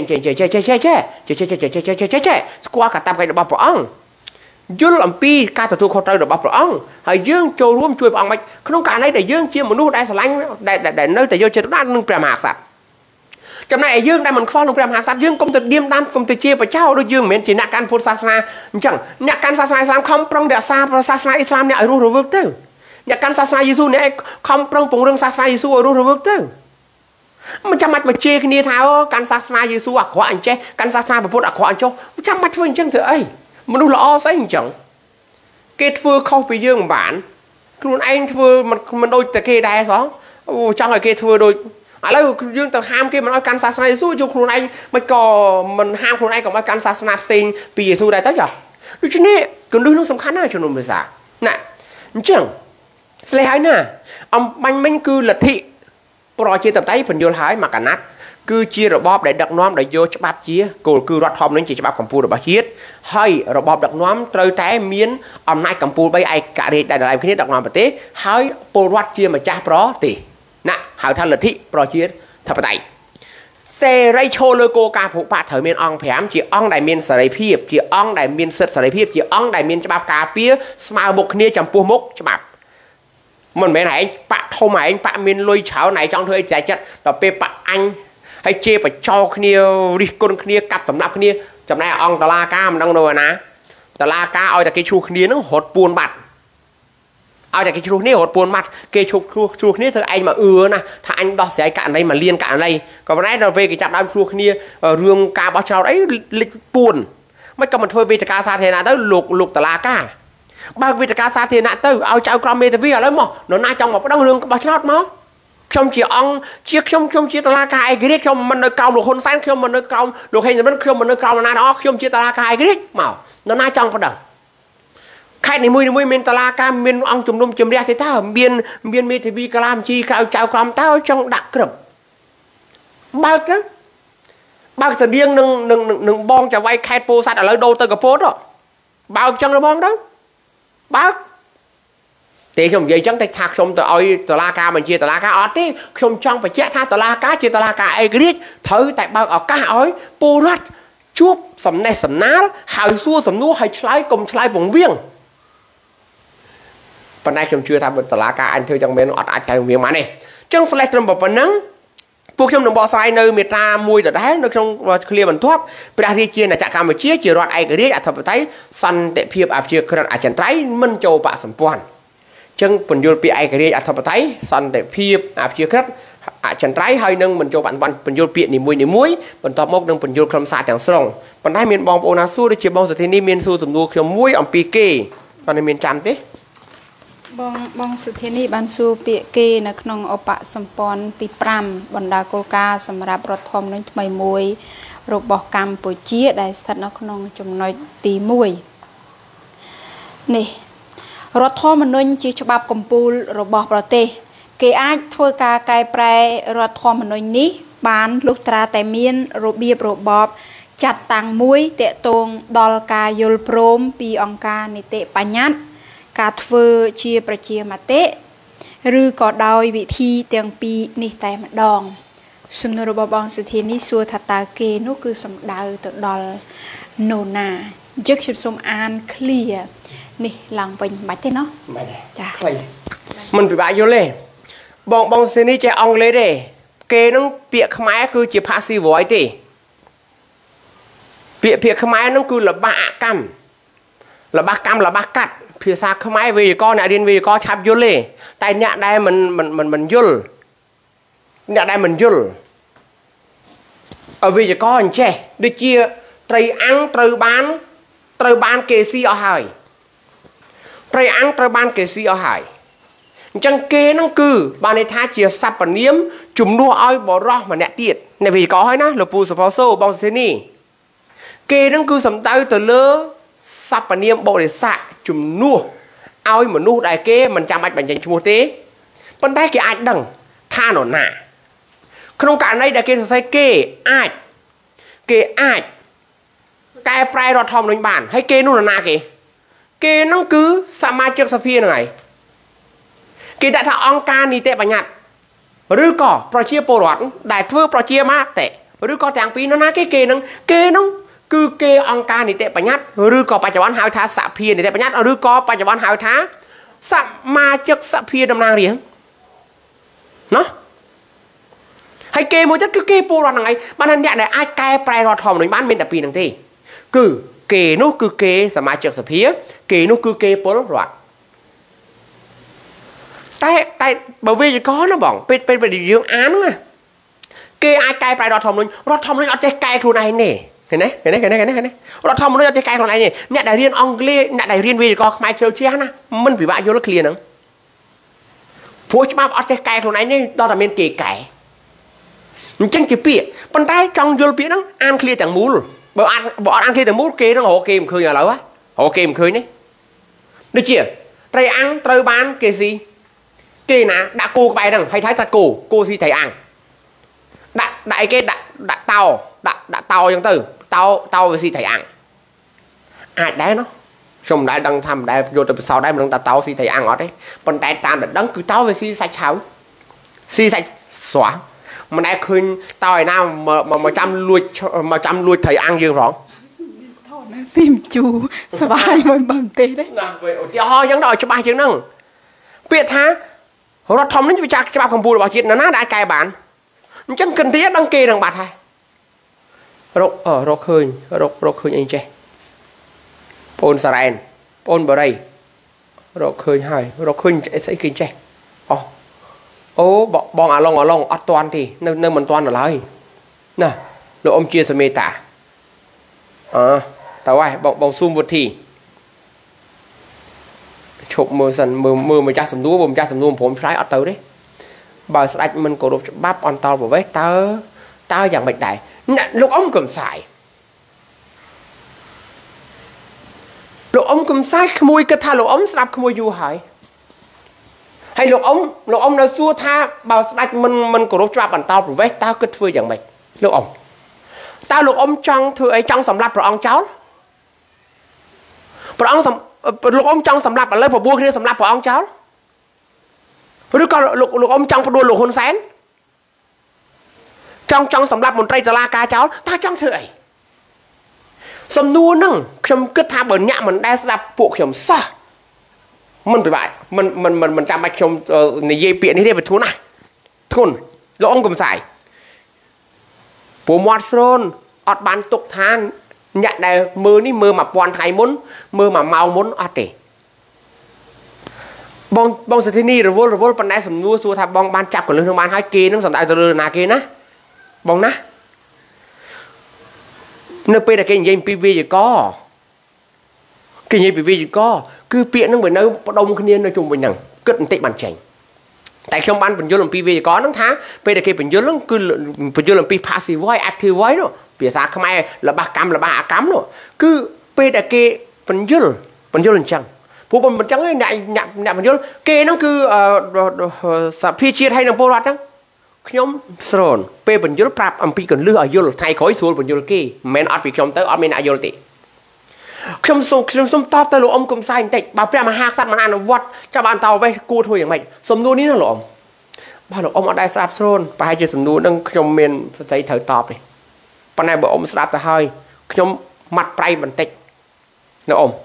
ស្គាល់កាតព្វកិច្ចរបស់ព្រះអង្គយល់អំពីការទទួលខុសត្រូវរបស់ព្រះអង្គហើយយើងចូលរួមជួយព្រះអង្គមិនក្នុងករណីដែលយើងជាមនុស្សដែលស្រឡាញ់ដែលនៅតែយកចិត្តទុកដាក់នឹងព្រះមហាក្សត្រចំណែកឯយើងដែលមិនខ្វល់នឹងព្រះមហាក្សត្រយើងកុំទៅឌៀមដានកុំទៅជាបចោដូចយើងមិនមែនជាអ្នកកាន់ពុទ្ធសាសនាអញ្ចឹងអ្នកកាន់សាសនាអ៊ីស្លាមខំប្រឹងរក្សាសាសនាអ៊ីស្លាមអ្នកឲ្យរស់រវើកទៅអ្នកកាន់សាសនាយេស៊ូអ្នកខំប្រឹងពង្រឹងសាសនាយេស៊ូឲ្យរស់រវើកទៅមិនចាំបាច់មកជេរគ្នាថាកាន់សាសនាយេស៊ូអាក្រក់អញ្ចេះកាន់សាសនាពុទ្ធអាក្រក់អញ្ចោះចាំបាច់ធ្វើអញ្ចឹងធ្វើអីមនុស្សល្អស្អីអញ្ចឹងគេធ្វើខុសពីយើងមិនបានខ្លួនឯងធ្វើមិនដូចតែគេដែរសោះចង់ឲ្យគេធ្វើដូចឥឡូវយើងទៅហាមគេមិនឲ្យកាន់សាសនាយេស៊ូយកខ្លួនឯងមិនក៏មិនហាមខ្លួនឯងកុំឲ្យកាន់សាសនាផ្សេងពីយេស៊ូដែរទៅចាដូច្នេះគន្លឹះនោះសំខាន់ណាស់ជំនុំភាសាណាអញ្ចឹងស្លេះហើយណាអំបាញ់មិញគឺលទ្ធិប្រជាធិបតេយ្យបញ្យល់ហើយមកកណាត់គឺជារបបដែលដឹកនាំដោយយកច្បាប់ជាគោលគឺរដ្ឋធម្មនុញ្ញជាច្បាប់កម្ពុជារបស់ជាតិហើយរបបដឹកនាំត្រូវតែមានអំណាចកម្ពុជា3ឯករាជ្យដែលដដែលគ្នាដឹកនាំប្រទេសហើយពលរដ្ឋជាម្ចាស់ប្រទេសណាហៅថាលទ្ធិប្រជាធិបតេយ្យសេរីឈរលើគោលការណ៍ភូប៉ាត្រូវមានអង្គ5ជាអង្គដែលមានសេរីភាពជាអង្គដែលមានសិទ្ធិសេរីភាពជាអង្គដែលមានច្បាប់ការពារស្មើមុខគ្នាចំពោះមុខច្បាប់មិនមែនឯងបាក់ធំឯងបាក់មានលុយច្រើនឯងចង់ធ្វើអីចែកចិត្តដល់ពេលបាក់អញហើយជេរបចោគ្នារិះគន់គ្នាកាប់សម្លាប់គ្នាចំណែកអង្គតឡាការមិនដឹងនៅណាតឡាការឲ្យតែគេឈ្លោះគ្នានឹងរត់ពួនបាត់ឲ្យតែគេឈ្លោះគ្នារត់ពួនបាត់គេឈប់ឈ្លោះគ្នាធ្វើឯងមកណាថាអញដោះស្រាយករណីមកលៀនករណីក៏ប៉ុន្តែដល់ពេលគេចាប់ដើមឈ្លោះគ្នារឿងការបោះឆ្នោតអីលិចពួនមិនក៏មិនធ្វើវេទិកាសាធារណៈទៅលោកតឡាការបើកវេទិកាសាធារណៈទៅឲ្យចៅក្រមមេធាវីឥឡូវមកនរណាចង់មកប្តឹងរឿងបោះឆ្នោតមកខ្ញុំជាអង្គជាខ្ញុំជាតឡាការឯករាជ្យខ្ញុំមិននៅក្រោមលោកហ៊ុនសែនខ្ញុំមិននៅក្រោមលោកហេងសំរិនខ្ញុំមិននៅក្រោមនរណាទាំងអស់ខ្ញុំជាតឡាការឯករាជ្យមកនរណាចង់ប្តឹងខេត្តនីមួយមានតឡាការមានអង្គជំនុំជម្រះទេតើមានមេធាវីកាឡាមជីក្រៅចៅក្រមតើចង់ដាក់ក្រឹបបើកទៅបើកស្តៀងនឹងបងចៅវាយខេត្តពោធិ៍សាត់ឥឡូវដូរទៅកពតបើកចឹងទៅបងទៅបើកទេខ្ញុំនិយាយចឹងតែថាខ្ញុំទៅឲ្យតឡាការបញ្ជាតឡាការអត់ទេខ្ញុំចង់បញ្ជាក់ថាតឡាការជាតឡាការឯករាជ្យត្រូវតែបើកឱកាសឲ្យពលរដ្ឋជួបសំណេះសំណាលហើយសួរសំណួរហើយឆ្លើយកុំឆ្លើយវង្វៀងប៉ុន្តែខ្ញុំជឿថាបើតឡាការអញធ្វើចឹងមែនអត់អាចឆ្លើយវង្វៀងបានទេអញ្ចឹង flash ត្រឹមប៉ុណ្ណឹងពួកខ្ញុំនឹងបកស្រាយនៅមេត្រាមួយដដែលនៅក្នុងឃ្លាបន្ទាប់ព្រះរាជាណាចក្រកម្ពុជាជារដ្ឋឯករាជ្យអធិបតេយ្យសន្តិភាពអព្យាក្រឹតអចិន្ត្រៃយ៍មិនចូលបកសម្ព័ន្ធអញ្ចឹងពន្យល់ពាក្យឯករាជ្យអធិបតេយ្យសន្តិភាពអព្យាក្រឹតអចិន្ត្រៃយ៍ហើយនឹងមិនចូលបកសម្ព័ន្ធពន្យល់ពាក្យនីមួយៗបន្ទាប់មកនឹងពន្យល់ខ្លឹមសារទាំងស្រុងប៉ុន្តែមានបងប្អូនណាសួរដូចជាបងសុធីនីមានសួរសំណួរខ្ញុំមួយអំពីគេគាត់មានចាំទេបងសុធានីបានសួរពាក្យគេនៅក្នុងឧបសម្ព័ន្ធទី5បណ្ដាគោលការណ៍សម្រាប់រដ្ឋធម្មនុញ្ញថ្មីមួយរបស់កម្ពុជាដែលស្ថិតនៅក្នុងចំណុចទី1នេះរដ្ឋធម្មនុញ្ញជាច្បាប់កំពូលរបស់ប្រទេសគេអាចធ្វើការកែប្រែរដ្ឋធម្មនុញ្ញនេះបានលុះត្រាតែមានរបៀបរបបចាត់តាំងមួយតាក់ទងដល់ការយល់ព្រមពីអង្គការនីតិបញ្ញត្តិការធ្វើជាប្រជាមតិឬក៏ដោយវិធីទាំងពីរនេះតែម្ដងសំណួររបស់បងសុធានីសួរថាតើគេនោះគឺសំដៅទៅដល់នរណាជឹកខ្ញុំសូមអាន clear នេះឡើងវិញមិនបាច់ទេណោះមិនចាខ្លីមិនពិបាកយល់ទេបងសុធានីចេះអង់គ្លេសទេគេនឹងពាក្យខ្មែរគឺជា passive voice ទេពាក្យខ្មែរនឹងគឺលបាអកម្មលបាកម្មលបាកាត់ភាសាខ្មែរវេយ្យាករណ៍អ្នករៀនវេយ្យាករណ៍ឆាប់យល់ទេតែអ្នកដែលមិនយល់អ្នកដែលមិនយល់វេយ្យាករណ៍អញ្ចេះដូចជាត្រីអាំងត្រូវបានគេស៊ីអស់ហើយត្រីអាំងត្រូវបានគេស៊ីអស់ហើយអញ្ចឹងគេនឹងគឺបានន័យថាជាសព្វនាមជំនួសឲ្យបរោះម្នាក់ទៀតនៃវេយ្យាករណ៍ហើយណាលោកពូសផសូបងសេនីគេនឹងគឺសំដៅទៅលើសព្វនាមបរិស័កជំនួសឲ្យមនុស្សដែលគេមិនចាំបាច់បញ្ចេញឈ្មោះទេប៉ុន្តែគេអាចដឹងថានរណាក្នុងករណីដែលគេសរសេរគេអាចកែប្រែរដ្ឋធម្មនុញ្ញបានហើយគេនោះនរណាគេនោះគឺសមាជិកសភាហ្នឹងហើយគេដាក់ថាអង្គការនីតិបញ្ញត្តិឬក៏ប្រជាពលរដ្ឋដែលធ្វើប្រជាមតិឬក៏ទាំងពីរនរណាគេនោះគឺគេអង្គការនីតិបញ្ញត្តិឬក៏បច្ចុប្បន្នហៅថាសភានីតិបញ្ញត្តិឬក៏បច្ចុប្បន្នហៅថាសមាជិកសភាតំណាងរាស្ត្រណោះហើយគេមួយទៀតគឺគេពលរដ្ឋហ្នឹងឯងបានអ្នកដែលអាចកែប្រែរដ្ឋធម្មនុញ្ញបានមានតែពីរហ្នឹងទេគឺគេនោះគឺគេសមាជិកសភាគេនោះគឺគេពលរដ្ឋតែបើវេយ្យាករណ៍ណាបងពេលយើងអានហ្នឹងគេអាចកែប្រែរដ្ឋធម្មនុញ្ញអត់ចេះកែខ្លួនឯងទេឃើញទេរដ្ឋធម្មនុញ្ញអត់ចេះកែខ្លួនឯងទេអ្នកដែលរៀនអង់គ្លេសអ្នកដែលរៀនវេយ្យាករណ៍ខ្មែរជ្រៅជ្រះណាមិនពិបាកយល់ឃ្លាហ្នឹងព្រោះច្បាប់អត់ចេះកែខ្លួនឯងទេដល់តែមានគេកែអញ្ចឹងជាពាក្យប៉ុន្តែចង់យល់ពាក្យហ្នឹងអានឃ្លាទាំងមូលបើអត់អានឃ្លាទាំងមូលគេហ្នឹងរកគេមិនឃើញឥឡូវហ៎រកគេមិនឃើញទេដូចជាត្រីអាំងត្រូវបានគេស៊ីគេណាដាក់គោក្បែរហ្នឹងហើយថាគោស៊ីត្រីអាំងដាក់អីគេដាក់តោដាក់តោអញ្ចឹងទៅតោវាស៊ីត្រីអាំងអាចដែរណោះខ្ញុំមិនដែលដឹងថាមិនដែលយកទៅពិសោធន៍ដែរមិនដឹងថាតោស៊ីត្រីអាំងអត់ទេប៉ុន្តែតាមតែដឹងគឺតោវាស៊ីសាច់ឆៅស៊ីសាច់ស្រស់មិនដែលឃើញតោឯណាមកចាំលួចត្រីអាំងយើងហ្មងថតណាស៊ីមជូសបាយមួយបំទេទេណាវិញឧទាហរណ៍អញ្ចឹងដល់ច្បាស់ជាងហ្នឹងពាក្យថារដ្ឋធម្មនុញ្ញវាចាក់ច្បាប់កម្ពុជារបស់ជាតិណាដែលអាចកែបានអញ្ចឹងគិតទៀតដឹងគេនឹងបាត់ហើយរកឃើញអីចេះបងសារ៉ែនបងបរិយរកឃើញហើយរកឃើញស្អីគេចេះអូបងអាឡុងអត់តាន់ទេនៅមិនតាន់ដល់ហើយណាលោកអ៊ំជាសមេតាតើហើយបងស៊ូមវុធីឈប់មើលសិនមើលម្ចាស់សំណួរបើម្ចាស់សំណួរព្រមឆ្លើយអត់ទៅទេបើស្ដេចមិនគោរពច្បាប់អន្តរប្រវេសតើយ៉ាងម៉េចដែរលោកអ៊ំកំសាយក្មួយគិតថាលោកអ៊ំស្ដាប់ក្មួយយូរហើយលោកអ៊ំនៅសួរថាបើស្ដេចមិនគោរពច្បាប់អន្តរប្រវេសតើគិតធ្វើយ៉ាងម៉េចលោកអ៊ំតើលោកអ៊ំចង់ធ្វើអីចង់សម្លាប់ព្រះអង្គចោលលោកអ៊ំចង់សម្លាប់ឥឡូវប្របួរគ្នាសម្លាប់ព្រះអង្គចោលឬក៏លោកអ៊ំចង់ផ្ដួលលោកហ៊ុនសែនចង់សម្លាប់មន្ត្រីតុលាការចោលតើចង់ធ្វើអីសំណួរហ្នឹងខ្ញុំគិតថាបើញាក់មិនដែលស្ដាប់ពួកខ្ញុំសោះមិនពិបាកមិនចាំបាច់ខ្ញុំនិយាយពាក្យនេះទេវាធ្ងន់ណាស់ធ្ងន់លោកអង្គកំសាយពួកមាត់ស្រូនអត់បានទុកថាញាក់ដែលមើលនេះមើល1000ថ្ងៃមុនមើល1ម៉ោងមុនអត់ទេបងសធិនីរវល់ប៉ុន្តែសំណួរសួរថាបងបានចាប់កលឹះនឹងបានហើយគេនឹងសំដៅទៅលើណាគេណាបងណានៅពេលដែលគេនិយាយពីវាយកគេនិយាយពីវាយកគឺពាក្យហ្នឹងវានៅបដុំគ្នានៅជុំវិញហ្នឹងគិតបន្តិចបានចេញតែខ្ញុំបានបញ្យល់អំពីវាយកហ្នឹងថាពេលដែលគេបញ្យល់ហ្នឹងគឺបញ្យល់អំពី passive voice active voice នោះភាសាខ្មែររបស់កម្មរបស់អកម្មនោះគឺពេលដែលគេបញ្យល់អញ្ចឹងព្រោះមិនអញ្ចឹងអ្នកបញ្យល់គេហ្នឹងគឺសភាជាតិហើយនឹងពលរដ្ឋហ្នឹងខ្ញុំស្រនពេលបញ្យល់ប្រាប់អំពីកលឹះឲ្យយល់ថ្ងៃក្រោយស្រួលបញ្យល់គេមិនមែនអត់ពីខ្ញុំទៅអត់មានអ្នកយល់ទេខ្ញុំសូមតបទៅលោកអ៊ំកុំសាយបន្តិចបើព្រះមហាក្សត្រមិនអនុវត្តចាំបានតើអ្វីគួរធ្វើយ៉ាងម៉េចសំណួរនេះណាលោកអ៊ំបើលោកអ៊ំអត់ដែរស្ដាប់ស្រនប្រហែលជាសំណួរហ្នឹងខ្ញុំមានស្អីត្រូវតបទេប៉ុន្តែបើអ៊ំស្ដាប់ទៅហើយខ្ញុំម៉ាត់ប្រៃបន្តិចលោកអ៊ំ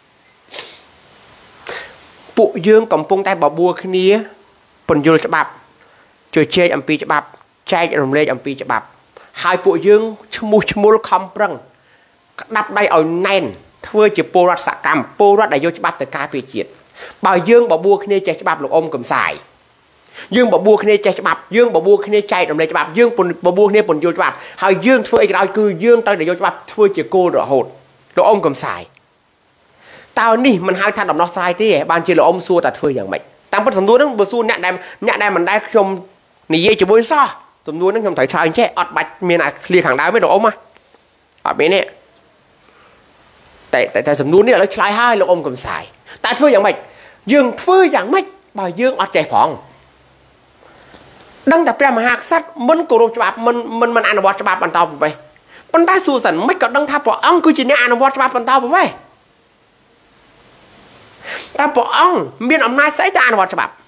ពួកយើងកំពុងតែបបួលគ្នាពន្យល់ច្បាប់ជជែកអំពីច្បាប់ចែករំលែកអំពីច្បាប់ហើយពួកយើងឈ្មោះឈ្មោលខំប្រឹងក្តាប់ដៃឲ្យណែនធ្វើជាពលរដ្ឋសកម្មពលរដ្ឋដែលយកច្បាប់ទៅការពារជាតិបើយើងបបួលគ្នាចេះច្បាប់លោកអ៊ំកំសាយយើងបបួលគ្នាចេះច្បាប់យើងបបួលគ្នាចែករំលែកច្បាប់យើងបបួលគ្នាពន្យល់ច្បាប់ហើយយើងធ្វើអីក៏ដោយគឺយើងត្រូវតែយកច្បាប់ធ្វើជាគោលរហូតលោកអ៊ំកំសាយតើនេះមិនហៅថាដំណោះស្រាយទេបានជាលោកអ៊ំសួរតែធ្វើយ៉ាងម៉េចតាមពិតសំណួរហ្នឹងបើសួរអ្នកដែលមិនដែលខ្ញុំនិយាយជាមួយសោះសំណួរហ្នឹងខ្ញុំត្រូវឆ្លើយចេះអត់បាច់មានអាឃ្លៀខាងដើមទេលោកអ៊ំណាអត់មានទេតែសំណួរនេះឥឡូវឆ្លើយហើយលោកអ៊ំកំសាយតែធ្វើយ៉ាងម៉េចយើងធ្វើយ៉ាងម៉េចបើយើងអត់ចេះផងដឹងតែព្រះមហាក្សត្រមិនគោរពច្បាប់មិនអនុវត្តច្បាប់បន្តប្រវេសប៉ុន្តែសួរសិនមិនក៏ដឹងថាព្រះអង្គគឺជាអ្នកអនុវត្តច្បាប់បន្តប្រវេសតែព្រះអង្គមានអំណាចស្អីទៅអនុវត្តច្បាប់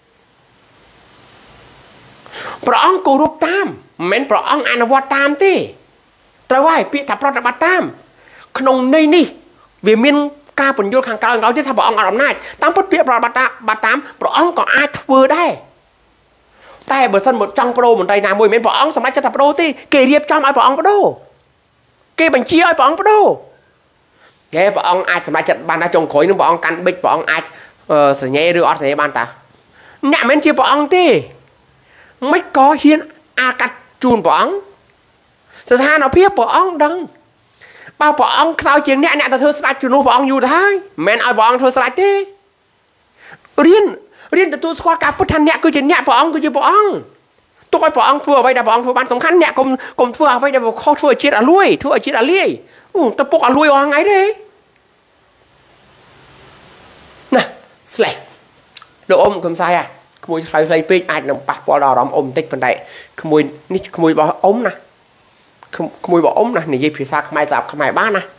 ព្រះអង្គគោរពតាមមិនមែនព្រះអង្គអនុវត្តតាមទេត្រូវហើយពាក្យថាប្រតិបត្តិតាមក្នុងន័យនេះវាមានការពន្យល់ខាងក្រៅទៀតថាព្រះអង្គអត់អំណាចតាមពិតពាក្យប្រតិបត្តិតាមព្រះអង្គក៏អាចធ្វើដែរតែបើសិនមកចង់បដូរមន្ត្រីណាមួយមិនមែនព្រះអង្គសម្រេចចិត្តថាបដូរទេគេរៀបចំឲ្យព្រះអង្គបដូរគេបញ្ជាឲ្យព្រះអង្គបដូរគេព្រះអង្គអាចសម្រេចចិត្តបានថាចុងក្រោយនឹងព្រះអង្គកាន់បិចព្រះអង្គអាចសញ្ញេឬអត់សញ្ញេបានតាអ្នកមិនមែនជាព្រះអង្គទេមិនក៏ហ៊ានអាកាត់ជូនព្រះអង្គស្ថានភាពព្រះអង្គដឹងបើព្រះអង្គខ្សោយជាងអ្នកទៅធ្វើស្ដេចជំនួសព្រះអង្គយូរទៅហើយមិនមែនឲ្យព្រះអង្គធ្វើស្ដេចទេរៀនទទួលស្គាល់ការពិតថាអ្នកគឺជាអ្នកព្រះអង្គគឺជាព្រះអង្គទុកឲ្យព្រះអង្គធ្វើអ្វីដែលព្រះអង្គធ្វើបានសំខាន់អ្នកកុំធ្វើអ្វីដែលខុសធ្វើឲ្យជាតិអាលួយធ្វើឲ្យជាតិអាលាយទៅពុកអាលួយអស់ថ្ងៃទេណាស្លេះលោកអ៊ំកំសាយក្មួយខ្លីពេកអាចនឹងប៉ះពាល់ដល់អារម្មណ៍អ៊ំបន្តិចប៉ុន្តែក្មួយនេះក្មួយរបស់អ៊ំណាក្មួយរបស់អ៊ំណានិយាយភាសាខ្មែរស្ដាប់ខ្មែរបានណា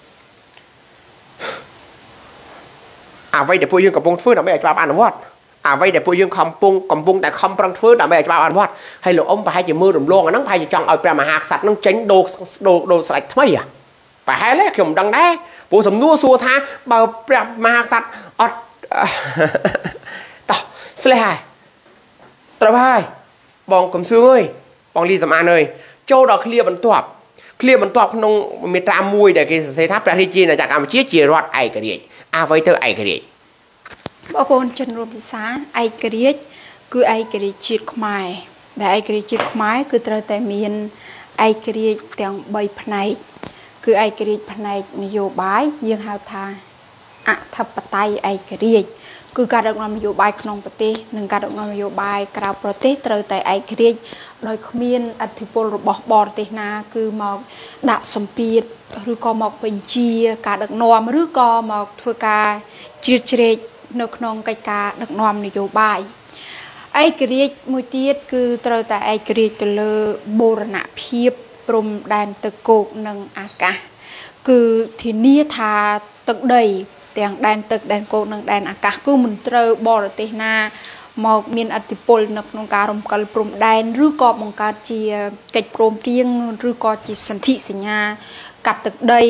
អ្វីដែលពួកយើងកំពុងធ្វើដើម្បីឲ្យច្បាប់អនុវត្តអ្វីដែលពួកយើងកំពុងតែខំប្រឹងធ្វើដើម្បីឲ្យច្បាប់អនុវត្តហើយលោកអ៊ំប្រហែលជាមើលរំលងអាហ្នឹងប្រហែលជាចង់ឲ្យព្រះមហាក្សត្រហ្នឹងចេញដូរស្ដេចថ្មីប្រហែលទេខ្ញុំមិនដឹងដែរព្រោះសំណួរសួរថាបើព្រះមហាក្សត្រអត់តោះស្លេះហើយត្រូវហើយបងកំសឿងអើយបងលីសំអានអើយចូលដល់ឃ្លាបន្ទាប់ក្នុងមាត្រា1ដែលគេសរសេរថាព្រះរាជាណាចក្រកម្ពុជាជារដ្ឋឯករាជ្យអ្វីទៅឯករាជ្យបងប្អូនជនរួមភាសាឯករាជ្យគឺឯករាជ្យជាតិខ្មែរដែលឯករាជ្យជាតិខ្មែរគឺត្រូវតែមានឯករាជ្យទាំង3ផ្នែកគឺឯករាជ្យផ្នែកនយោបាយយើងហៅថាអធិបតេយ្យឯករាជ្យគឺការដឹកនាំនយោបាយក្នុងប្រទេសនិងការដឹកនាំនយោបាយក្រៅប្រទេសត្រូវតែឯករាជ្យដោយគ្មានឥទ្ធិពលរបស់បរទេសណាគឺមកដាក់សម្ពាធឬក៏មកបញ្ជាការដឹកនាំឬក៏មកធ្វើការជ្រៀតជ្រែកនៅក្នុងកិច្ចការដឹកនាំនយោបាយឯករាជ្យមួយទៀតគឺត្រូវតែឯករាជ្យទៅលើបូរណភាពព្រំដែនទឹកគោកនិងអាកាសគឺធានាថាទឹកដីទាំងដែនទឹកដែនគោកនិងដែនអាកាសគឺមិនត្រូវបរទេសណាមកមានឥទ្ធិពលនៅក្នុងការរំកិលព្រំដែនឬក៏បង្កើតជាកិច្ចព្រមព្រៀងឬក៏ជាសន្ធិសញ្ញាកាប់ទឹកដី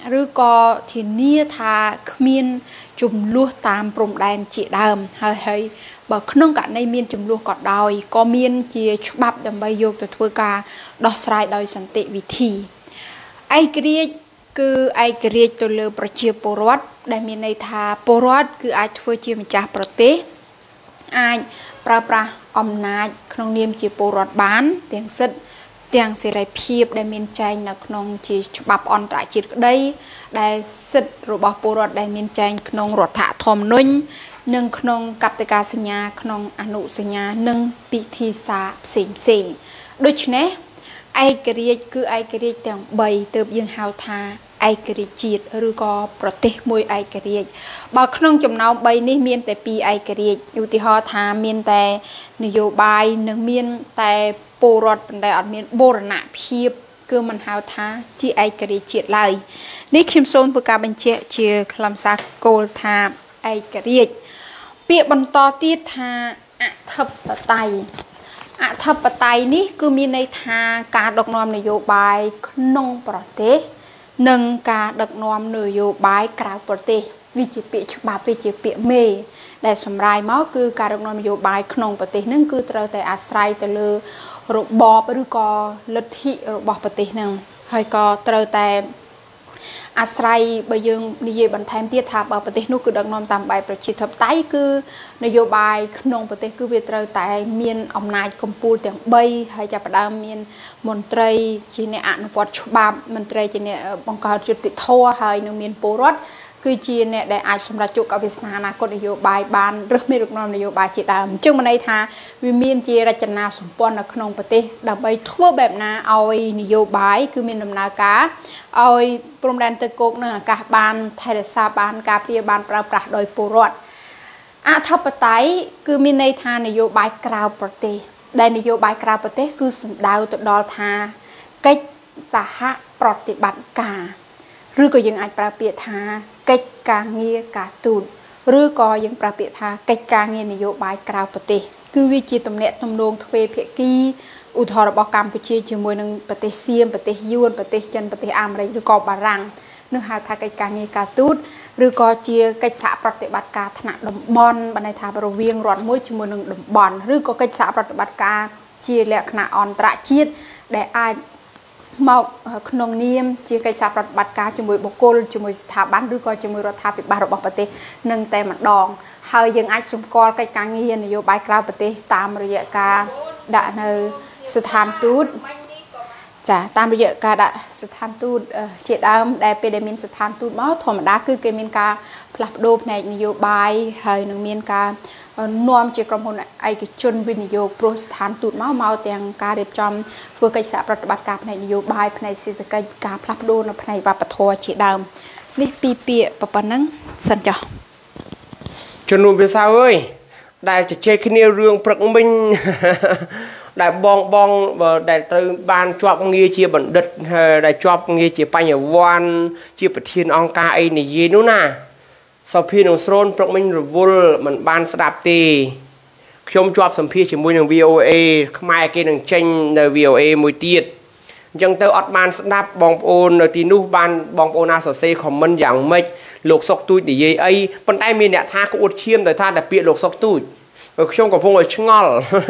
ឬក៏ធានាថាគ្មានចំនួនតាមព្រំដែនជាដើមហើយបើក្នុងករណីមានចំនួនក៏ដោយក៏មានជាច្បាប់ដើម្បីយកទៅធ្វើការដោះស្រាយដោយសន្តិវិធីឯករាជ្យគឺឯករាជ្យទៅលើប្រជាពលរដ្ឋដែលមានន័យថាពលរដ្ឋគឺអាចធ្វើជាម្ចាស់ប្រទេសអាចប្រើប្រាស់អំណាចក្នុងនាមជាពលរដ្ឋបានទាំងសិទ្ធិទាំងសេរីភាពដែលមានចែងនៅក្នុងជាច្បាប់អន្តរជាតិក្តីដែលសិទ្ធិរបស់ពលរដ្ឋដែលមានចែងក្នុងរដ្ឋធម្មនុញ្ញនិងក្នុងកតិកាសញ្ញាក្នុងអនុសញ្ញានិងពិធីសារផ្សេងដូច្នេះឯករាជ្យគឺឯករាជ្យទាំង3ទើបយើងហៅថាឯករាជ្យជាតិឬក៏ប្រទេសមួយឯករាជ្យបើក្នុងចំណោម3នេះមានតែ2ឯករាជ្យឧទាហរណ៍ថាមានតែនយោបាយនិងមានតែពលរដ្ឋប៉ុន្តែអត់មានបូរណភាពគឺមិនហៅថាជាឯករាជ្យជាតិឡើយនេះខ្ញុំសូមធ្វើការបញ្ជាក់ជាខ្លឹមសារគោលថាឯករាជ្យពាក្យបន្តទៀតថាអធិបតេយ្យអធិបតេយ្យនេះគឺមានន័យថាការដឹកនាំនយោបាយក្នុងប្រទេសនិងការដឹកនាំនយោបាយក្រៅប្រទេសវាជាពាក្យច្បាប់វាជាពាក្យមេដែលសម្រាយមកគឺការដឹកនាំនយោបាយក្នុងប្រទេសហ្នឹងគឺត្រូវតែអាស្រ័យទៅលើរបបឬក៏លទ្ធិរបស់ប្រទេសហ្នឹងហើយក៏ត្រូវតែអាស្រ័យបើយើងនិយាយបន្ថែមទៀតថាបើប្រទេសនោះគឺដឹកនាំតាមបែបប្រជាធិបតេយ្យគឺនយោបាយក្នុងប្រទេសគឺវាត្រូវតែមានអំណាចកម្ពុជាទាំង3ហើយចាប់ផ្ដើមមានមន្ត្រីជាអ្នកអនុវត្តច្បាប់មន្ត្រីជាអ្នកបង្កើតយុត្តិធម៌ហើយនឹងមានពលរដ្ឋគឺជាអ្នកដែលអាចសម្រេចជោគវាសនាអនាគតនយោបាយបានឬមានរកនាំនយោបាយជាដើមអញ្ចឹងមានន័យថាវាមានជារចនាសម្ព័ន្ធនៅក្នុងប្រទេសដើម្បីធ្វើបែបណាឲ្យនយោបាយគឺមានដំណើរការឲ្យព្រំដែនទឹកគោកនិងអាកាសបានថែរក្សាបានការពារបានប្រើប្រាស់ដោយពលរដ្ឋអធិបតេយ្យគឺមានន័យថានយោបាយក្រៅប្រទេសដែលនយោបាយក្រៅប្រទេសគឺសំដៅទៅដល់ថាកិច្ចសហប្រតិបត្តិការឬក៏យើងអាចប្រើពាក្យថាកិច្ចការងារការទូតឬក៏យើងប្រើពាក្យថាកិច្ចការងារនយោបាយក្រៅប្រទេសគឺវាជាទំនាក់ទំនងទ្វេភាគីឧទាហរណ៍របស់កម្ពុជាជាមួយនឹងប្រទេសសៀមប្រទេសយួនប្រទេសចិនប្រទេសអាមេរិកឬក៏បារាំងនឹងហៅថាកិច្ចការងារការទូតឬក៏ជាកិច្ចសហប្រតិបត្តិការថ្នាក់តំបន់បានន័យថារវាងរដ្ឋមួយជាមួយនឹងតំបន់ឬក៏កិច្ចសហប្រតិបត្តិការជាលក្ខណៈអន្តរជាតិដែលអាចមកក្នុងនាមជាកិច្ចសហប្រតិបត្តិការជាមួយបុគ្គលជាមួយស្ថាប័នឬក៏ជាមួយរដ្ឋាភិបាលរបស់ប្រទេសនឹងតែម្ដងហើយយើងអាចសម្គាល់កិច្ចការងារនយោបាយក្រៅប្រទេសតាមរយៈការដាក់នៅស្ថានទូតចាតាមរយៈការដាក់ស្ថានទូតជាដើមដែលពេលដែលមានស្ថានទូតមកធម្មតាគឺគេមានការផ្លាស់ប្ដូរផ្នែកនយោបាយហើយនឹងមានការនាំជាក្រុមហ៊ុនឯកជនវិនិយោគព្រោះស្ថានទូតមកទាំងការរៀបចំធ្វើកិច្ចសហប្រតិបត្តិការផ្នែកនយោបាយផ្នែកសេដ្ឋកិច្ចការផ្លាស់ប្ដូរនៅផ្នែកវប្បធម៌ជាដើមនេះពីរពាក្យប៉ុណ្ណឹងសិនចុះជំនុំភាសាអើយដែលជជែកគ្នារឿងព្រឹកមិញដែលបងដែលត្រូវបានជាប់ងារជាបណ្ឌិតដែលជាប់ងារជាបញ្ញវន្តជាប្រធានអង្គការអីនិយាយនោះណាសភានឹងស្រោនព្រឹកមិញរវល់មិនបានស្ដាប់ទេខ្ញុំជាប់សម្ភាសជាមួយនឹង VOA ខ្មែរគេនឹងចេញនៅ VOA មួយទៀតអញ្ចឹងទៅអត់បានស្ដាប់បងប្អូននៅទីនោះបានបងប្អូនណាសរសេរ comment យ៉ាងម៉េចលោកសុកទូចនិយាយអីប៉ុន្តែមានអ្នកថាក្អួតឈាមដោយថាតែពាក្យលោកសុកទូចខ្ញុំកំពុងឲ្យឆ្ងល់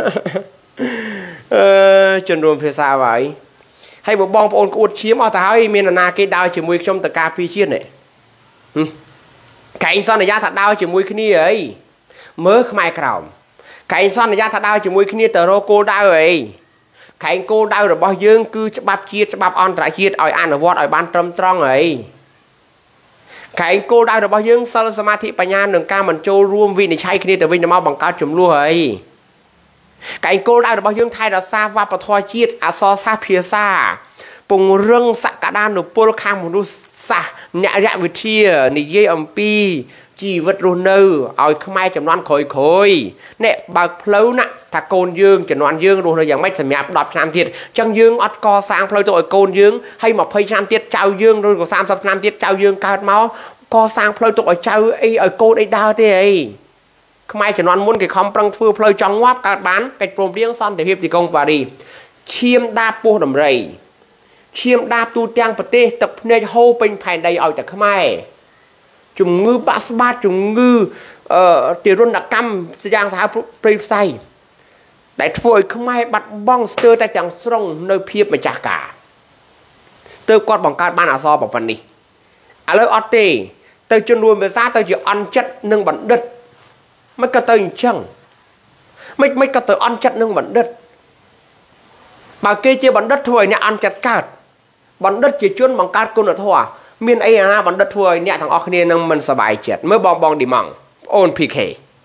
ជនរួមភាសាហើយបើបងប្អូនក្អួតឈាមអត់ទៅហើយមាននរណាគេដើរជាមួយខ្ញុំទៅការពារជាតិនេះកែងសន្យាថាដើរជាមួយគ្នាអីមើលខ្មែរក្រោមកែងសន្យាថាដើរជាមួយគ្នាទៅរកគោលដៅអីកែងគោលដៅរបស់យើងគឺច្បាប់ជាតិច្បាប់អន្តរជាតិឲ្យអនុវត្តឲ្យបានត្រឹមត្រូវអីកែងគោលដៅរបស់យើងសិលសមាធិបញ្ញានិងការមិនចូលរួមវិនិច្ឆ័យគ្នាទៅវិញទៅមកបង្កើតចំនួនអីកែងគោលដៅរបស់យើងថែរក្សាវប្បធម៌ជាតិអក្សរសាស្ត្រភាសាពង្រឹងសក្តានុពលខាងមនុស្សសាស្ត្រអ្នករវិទ្យានិយាយអំពីជីវិតរស់នៅឲ្យខ្មែរចំនួនក្រោយអ្នកបើកផ្លូវណាថាកូនយើងចំនួនយើងរស់នៅយ៉ាងម៉េចសម្រាប់10ឆ្នាំទៀតអញ្ចឹងយើងអត់កសាងផ្លូវទៅឲ្យកូនយើងហើយ20ឆ្នាំទៀតចៅយើងឬក៏30ឆ្នាំទៀតចៅយើងកើតមកកសាងផ្លូវទុកឲ្យចៅអីឲ្យកូនអីដើរទេអីខ្មែរចំនួនមុនគេខំប្រឹងធ្វើផ្លូវចង់ងាប់កើតបានកិច្ចព្រមព្រៀងសន្តិភាពទីក្រុងប៉ារីសឈាមដាបពោះដំរី chiêm đạp tu trang bật tê tập nên hô bình phải đầy ở tại khmer chúng ngư bát bát chúng ngư tiền run đặc cam giang xã prey say đại phôi khmer bắt bong stir tại chẳng song nơi phiệp mà chả cả tôi quát bằng cát ban à so bằng phần đi à lời ọt tê tôi chân nuôi về giá tôi chỉ ăn chất nâng bẩn đất mấy cái tôi chẳng mấy cái tôi ăn chất nâng bẩn đất bà kê chia bẩn đất thôi nè ăn chặt cát bẩn đất chỉ chuyên bằng cát cô nữa thôi miền ấy là bẩn đất thôi nè thằng óc này nâng mình sờ bài chết mới bong đi mỏng ôn pk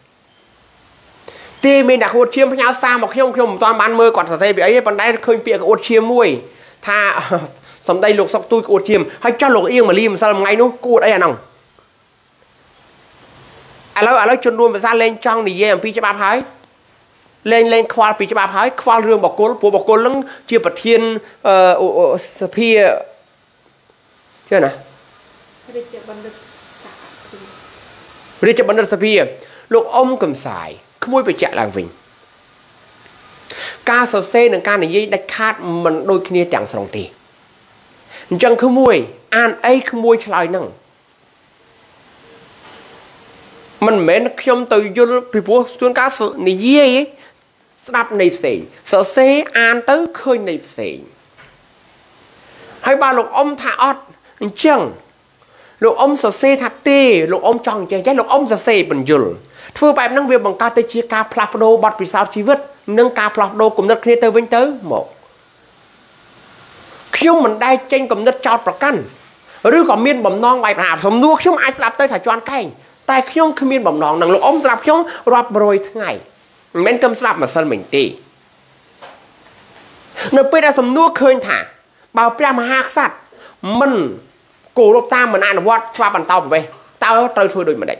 tê mình đã hốt chiêm với nhau xa một không toàn ban mơ còn thằng dây bị ấy ban đáy khơi bịa hốt chiêm mui tha sầm đây lục sọc tôi hốt chiêm hay cho lục yên mà lim sao làm ngay nó cô đây à nòng à lấy chân luôn mà ra lên trong này em pi cho ba phái lên khoa pi cho ba phái khoa rương bọc cô lưng chia bật thiên pia chưa nè đi cho bắn đất pia lục ông cầm xài không muốn phải chạy làng vinh ca sơ xe nâng ca này dây đạch khát mình đôi khi chẳng sòng tì chẳng không mùi an ấy không mùi trả lời nâng mình mến không từ vô bị bố xuống cá sự này dây đạp này xỉ sợ xe an tới khơi này xỉ hay ba lục ông thả ọt chẳng lục ông sợ xe thật tê lục ông chọn chẳng chắc lục ông sợ xe bình dùl thưa bài năng việc bằng ca tê chia ca plap đô bọt vì sao chi vứt nâng ca plap đô cùng đất kia tới vinh tới một khi mình đai tranh cùng đất chọt bạc căn rồi còn miên bầm non bài hạp sống nuốt không ai sạp tới thả choan cay tại khi ông miên bầm non năng lục ông sạp không rập rồi thế ngày men cầm sạp mà sân mình tì nơi bây giờ sống nuốt khơi thả bao pia mà hạc sạt mình cổ lục ta mình ăn vót cho bàn tàu về tao trời thưa đôi mà đấy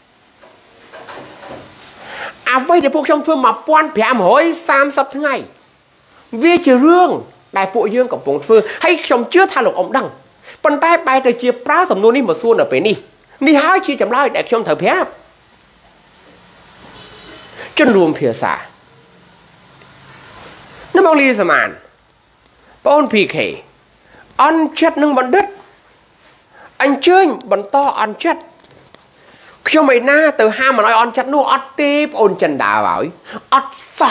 à vậy thì cuộc trong phương mà quan phèm hỏi sam sắp thứ ngày vì chỉ riêng đại bộ dương của vùng phương hay trong chưa tha lục ông đăng bàn tay bay từ chia pra sầm nôn đi mà xuân ở bên đi hai chia chấm lai để trong thời phép chân ruộng phía xa nó bao ly sầm an bon pk ăn chất nâng bắn đất anh chơi bắn to ăn chất khi mày na từ ham mà nói ăn chất nó ăn tiếp ôn chân đà vào ấy ăn sao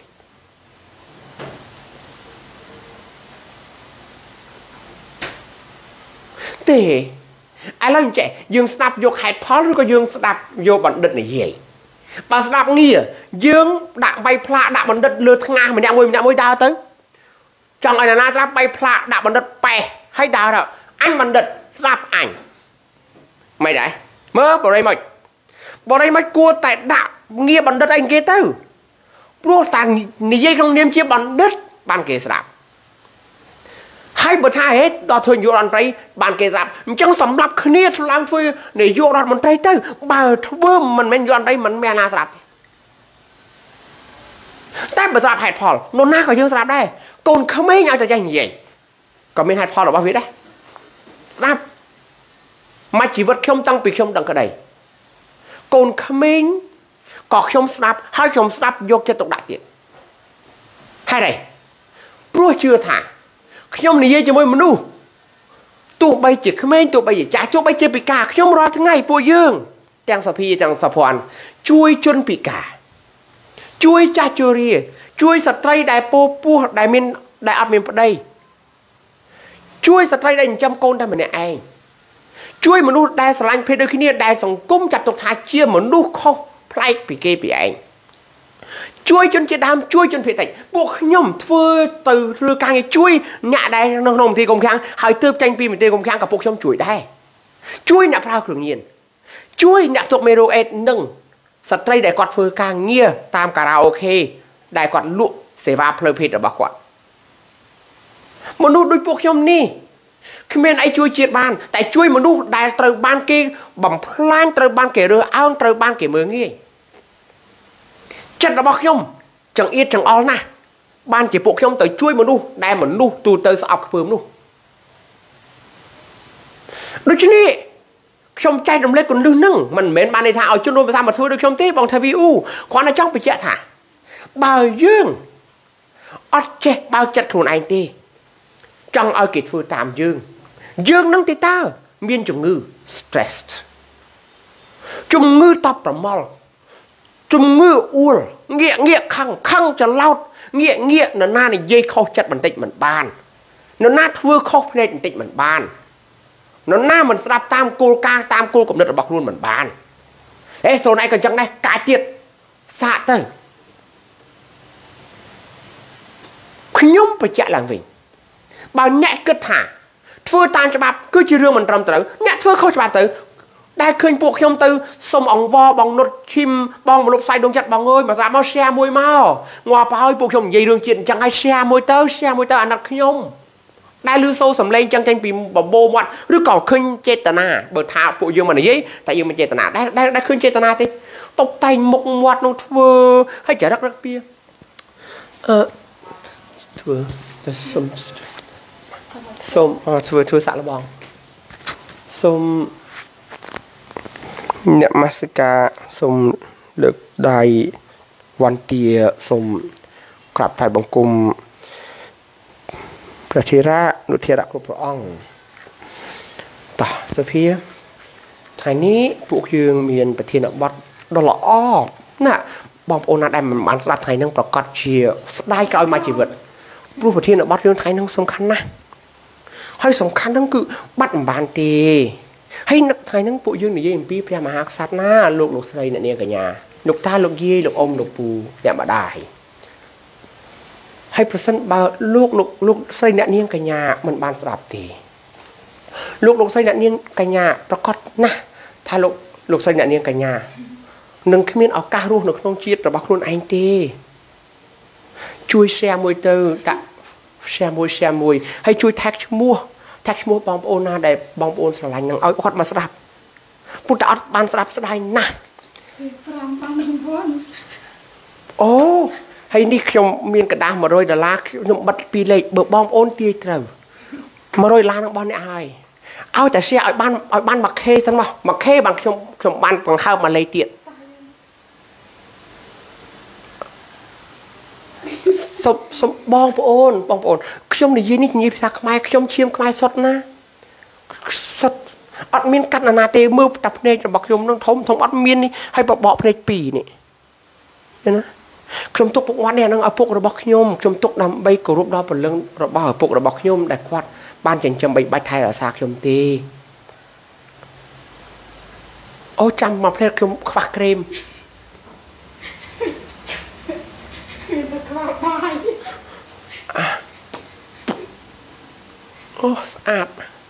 thế ai nói trẻ dương snap vô hạt phó rồi có dương snap vô bắn đất này gì bà snap nghĩa dương đã vay pla đã bắn đất lừa thằng nga mình đã môi đau tới chẳng ai là na snap vay pla đã bắn đất bè hay đau rồi anh bắn đất snap ảnh mày đấy mơ bỏ đây mày cua tại đạo nghe bắn đất anh kia tới bro tàn nị dây không niêm chia bắn đất bàn kề snap hai bữa thay hết đó thôi vô ăn trái bàn kề snap chẳng sắm lắp khné làm phơi để vô ăn mình trái tới bà bơm mình men vô ăn trái mình men na snapแต่บริษัทไฮพอลโน่นหน้าก็ยังสลับได้ตูนเขาไม่อยากจะยังไงก็ไม่ไฮพอลหรอกว่าวิได้สลับมาชีวิตชมตั้งปีชมดังกระไดตูนเขาไม่กอกชมสลับให้ชมสลับยกจะตกดักเดียให้ไรพวกเชื่อถ่าชมนี่ยังจะไม่มาดูตัวใบจิตเขาไม่ตัวใบจิตจ่าตัวใบจิตปีกาชมรอทั้งไงพวกยื่งแตงสะพีแตงสะพรช่วยจนปีกาช่วยจ่าจูรีช่วยสตรีได้ปูได้มินได้อัดมินไปได้ช่วยสตรีได้จำโกนได้เหมือนไอ้ช่วยมนุษย์ได้สลายเพศโดยที่นี่ได้ส่งกุ้มจับตกทาเชี่ยมนุษย์เขาพลายปีเกปีไอ้ช่วยจนจะดำช่วยจนเพศแต่พวกย่อมเฟื่อtừเรือการช่วยหน้าได้น้องๆที่กองค้างหายเติบจังปีเหมือนเติมกองค้างกับพวกช่อมช่วยได้ช่วยหน้าพราวเครื่องเย็นช่วยหน้าตัวเมโรเอ็ดนึ่งสตรีได้กอดเฟื่อการเงี้ยตามคาราโอเกะได้กอดลุเสวาเพลิดเพลินบักกอดมนุษย์ด้วยพวกย่อมนี่คือเมนไอช่วยเจียดบ้านแต่ช่วยมนุษย์ได้เติมบ้านเกย์บ่มพลานเติมบ้านเกย์เรือเอาเติมบ้านเกย์เมืองงี้จัดระบอกย่อมจังเอียดจังออลนะบ้านเกี่ยวพวกย่อมแต่ช่วยมนุษย์ได้เหมือนนุษย์ตูเตอร์สอบเพิ่มนุษย์ดูชนี่ชมใจดมเล็กคนดื้อนึ่งมันเหม็นบ้านในทางเอาจุนโดนไปทำมาช่วยดูชมที่บองทวีอูควันจ้องไปเจ้าถ่าบ่าวยื่งอดเจ็บบ่าวจัดขลุ่นไอตี chẳng ai kịp phương tạm dương nâng tí ta miên chủng ngư stressed chủng ngư tập ra mol chủng ngư uol nghĩa khăng cho lao nghĩa nó na này dây khâu chặt bản tịch mình bàn nó na thưa khâu này bản tịch mình bàn nó na mình sắp tam cô cũng được bọc luôn mình bàn ê số này còn chẳng này cái tiệt xạ tới nhóm phải chạy làm gì bao nhẹ kết thả thưa tan cho bạp cứ chỉ riêng mình trầm tử nhẹ thưa khâu cho bạp tử đại khơi buộc nhóm tư xong ống vo bằng nốt chim bằng một lục say đông chặt bằng ơi mà ra bao xe môi mau ngoài bao buộc nhóm dây đường chuyện chẳng ai xe môi tớ anh đặt nhóm đại lưu sâu sầm lên chẳng tranh bị bỏ bô mặt rồi còn khơi chết tà na bờ thảo phụ dương mà này ấy tại dương mình chết tà na đại khơi chết tà na thì tóc tay mộc ngoặt nó thưa hay chả rắc bia thưa thưa sạ là bong xôm nhậm masika xôm được đàiวันเตียสมกลับไทยบังกุมพระเทระนุเทระครูพระองค์ต่อจะเพียไทยนี้พวกยืงเมียนประเทศวัดดอลอ้อน่ะบอมโอนาได้มันสลับไทยนั่งประกอบเชียได้กลายมาจีบรูปประเทศวัดเรื่องไทยนั่งสำคัญนะให้สำคัญนั่นคือบัดบานเตให้นักไทยนั่งพวกยืงในยี่ปีพระมหากษัตริย์นะลูกใส่เนี่ยกันยาลูกตาลูกยี่ลูกอมลูกปูเนี่ยมาได้ให้ประสันบ่าลูกใส่เนี่ยกันยามันบานสลับตีลูกใส่เนี่ยกันยาประกอบนะถ้าลูกใส่เนี่ยกันยาหนึ่งขมิ้นเอาการูหนึ่งน้องจีดระบักรุ่นไอตีช่วยแชร์มวยเตอร์ดะแชร์มวยให้ช่วยแท็กชั่วบอมโอนาได้บอมโอนสลายยังเอาอดมาสลับปุตตะอดบานสลับสลายนะโอ้ให้นี่ขยมเมียนกระดาษมาโรยดอลลาร์ขยมบัดปีเลยเบิกบอมโอนตีเตอร์มาโรยล้านบอลในไอเอาแต่เชียร์เอาบ้านมาเคสันมาเคบางขยมบ้านบางข้าวมาเลยเตียดสมบองปอนขยมในยี่นี่ยี่พิทักษ์ไม้ขยมเชียมไม้สดนะสดอัดเมียนกัดนาเตมือตับเนยจะบอกขยมน้องทมอัดเมียนนี่ให้บอกเพลงปีนี่เห็นนะขยมตุกวันเนี่ยน้องเอาพวกระบอกขยมขยมตุกนำใบกรุบดาวเป็นเรื่องระบอกพวกระบอกขยมได้ควัดบ้านจังจำใบไทยหรือซากขยมตีโอ้จำมาเพลงขยมควักเกรมโอ้สะอาด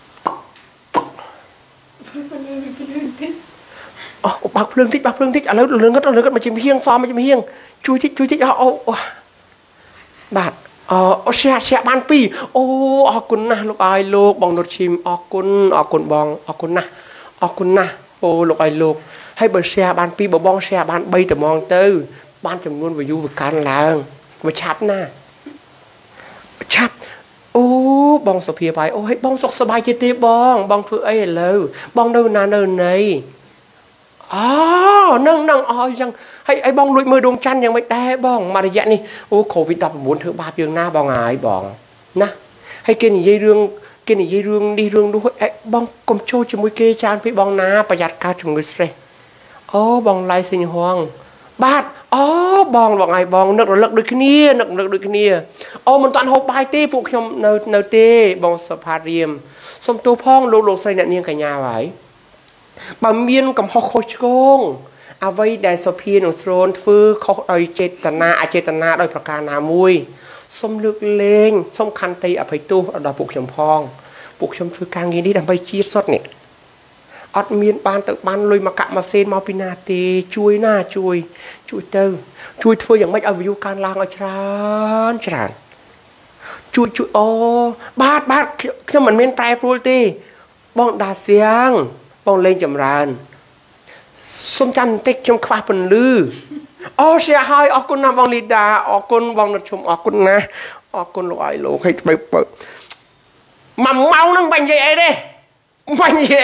อ๋อบักเพลิงทิศอะไรเรื่องก็มาจิ้มเฮียงฟอมมาจิ้มเฮียงช่วยทิศเอาบาดเชียบ้านปีโอ้ออกคุณนะลูกไอ้ลูกบองโดดชิมออกคุณบองออกคุณนะโอ้ลูกไอ้ลูกให้เบอร์เชียบ้านปีบองเชียบ้านใบแต่มองเตอบ้านจำนวนวิววิการลางมาชับหน้าชับโอ้บองสเปียไปโอ้ให้บองสกสบายจิตบองเพื่อไอ้เลยบองเดินนานเดินในอ๋อนั่งอ๋อยังให้ไอ้บองลุยมือดวงจันทร์ยังไม่ได้บองมาระยะนี้โอ้โควิดดับหมุนเถอะบาปยังหน้าบองไอ้บองนะให้เกณฑ์ยี่เรื่องดีเรื่องด้วยไอ้บองกลมโชว์จมูกเกจานพี่บองน้าประหยัดค่าถึงมือสเตรโอ้บองไล่สิงห่วงบาดอ๋อบองบอกไงบองนึกระลึกด้วยขี้เนียโอ้มันตอนหกใบตีพวกชมเนเต้บองสภาเรียมสมตัวพ่องโลกใส่เนี่ยกันยาไว้บะเมียนกับฮอกโคชงเอาไว้ได้สเปียนโซนฟื้นเขาโดยเจตนาโดยประการนามุยสมลึกเลงสมคันตีอภัยตู้ดอกปุกชมพองปุกชมฟื้นกลางยินดีทำไปชีสดเนี่ยอัดเมียนบานตึกบานลอยมากะมาเซนมาปินาตีช่วยเตอช่วยฟื้นอย่างไม่เอาวิวการล้างเอาจานช่วยโอบาดคือมันเมียนไตรโปรตีบ้องดาเสียงบ้องเล่นจำรานสมจันติกชมคว้าปนลือโอ้เสียหายออกกุนนะบ้องลีดาออกกุนบ้องนัดชมออกกุนนะออกกุนลอยโลให้ไปเปิดมาเมานั่งบังยัยเด้บังยั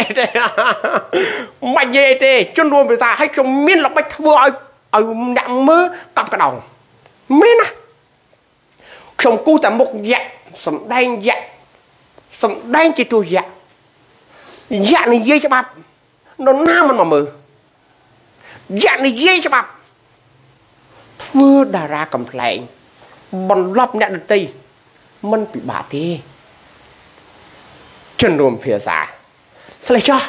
ยเด้จนรวมไปตาให้ชมเมียนหลับไปทัวร์เอาหนังมือกับกระดองเมียนนะชมกูแต่มุกแยะสมได้แยะសំដែងជាទូយៈនិយាយច្បាប់នរណាមិនមកមើលនិយាយច្បាប់ធ្វើតារាកំ pl ែងបន្លប់អ្នកដទៃមិនពិបាកទេជនរួមភាសាស្លេះចោះ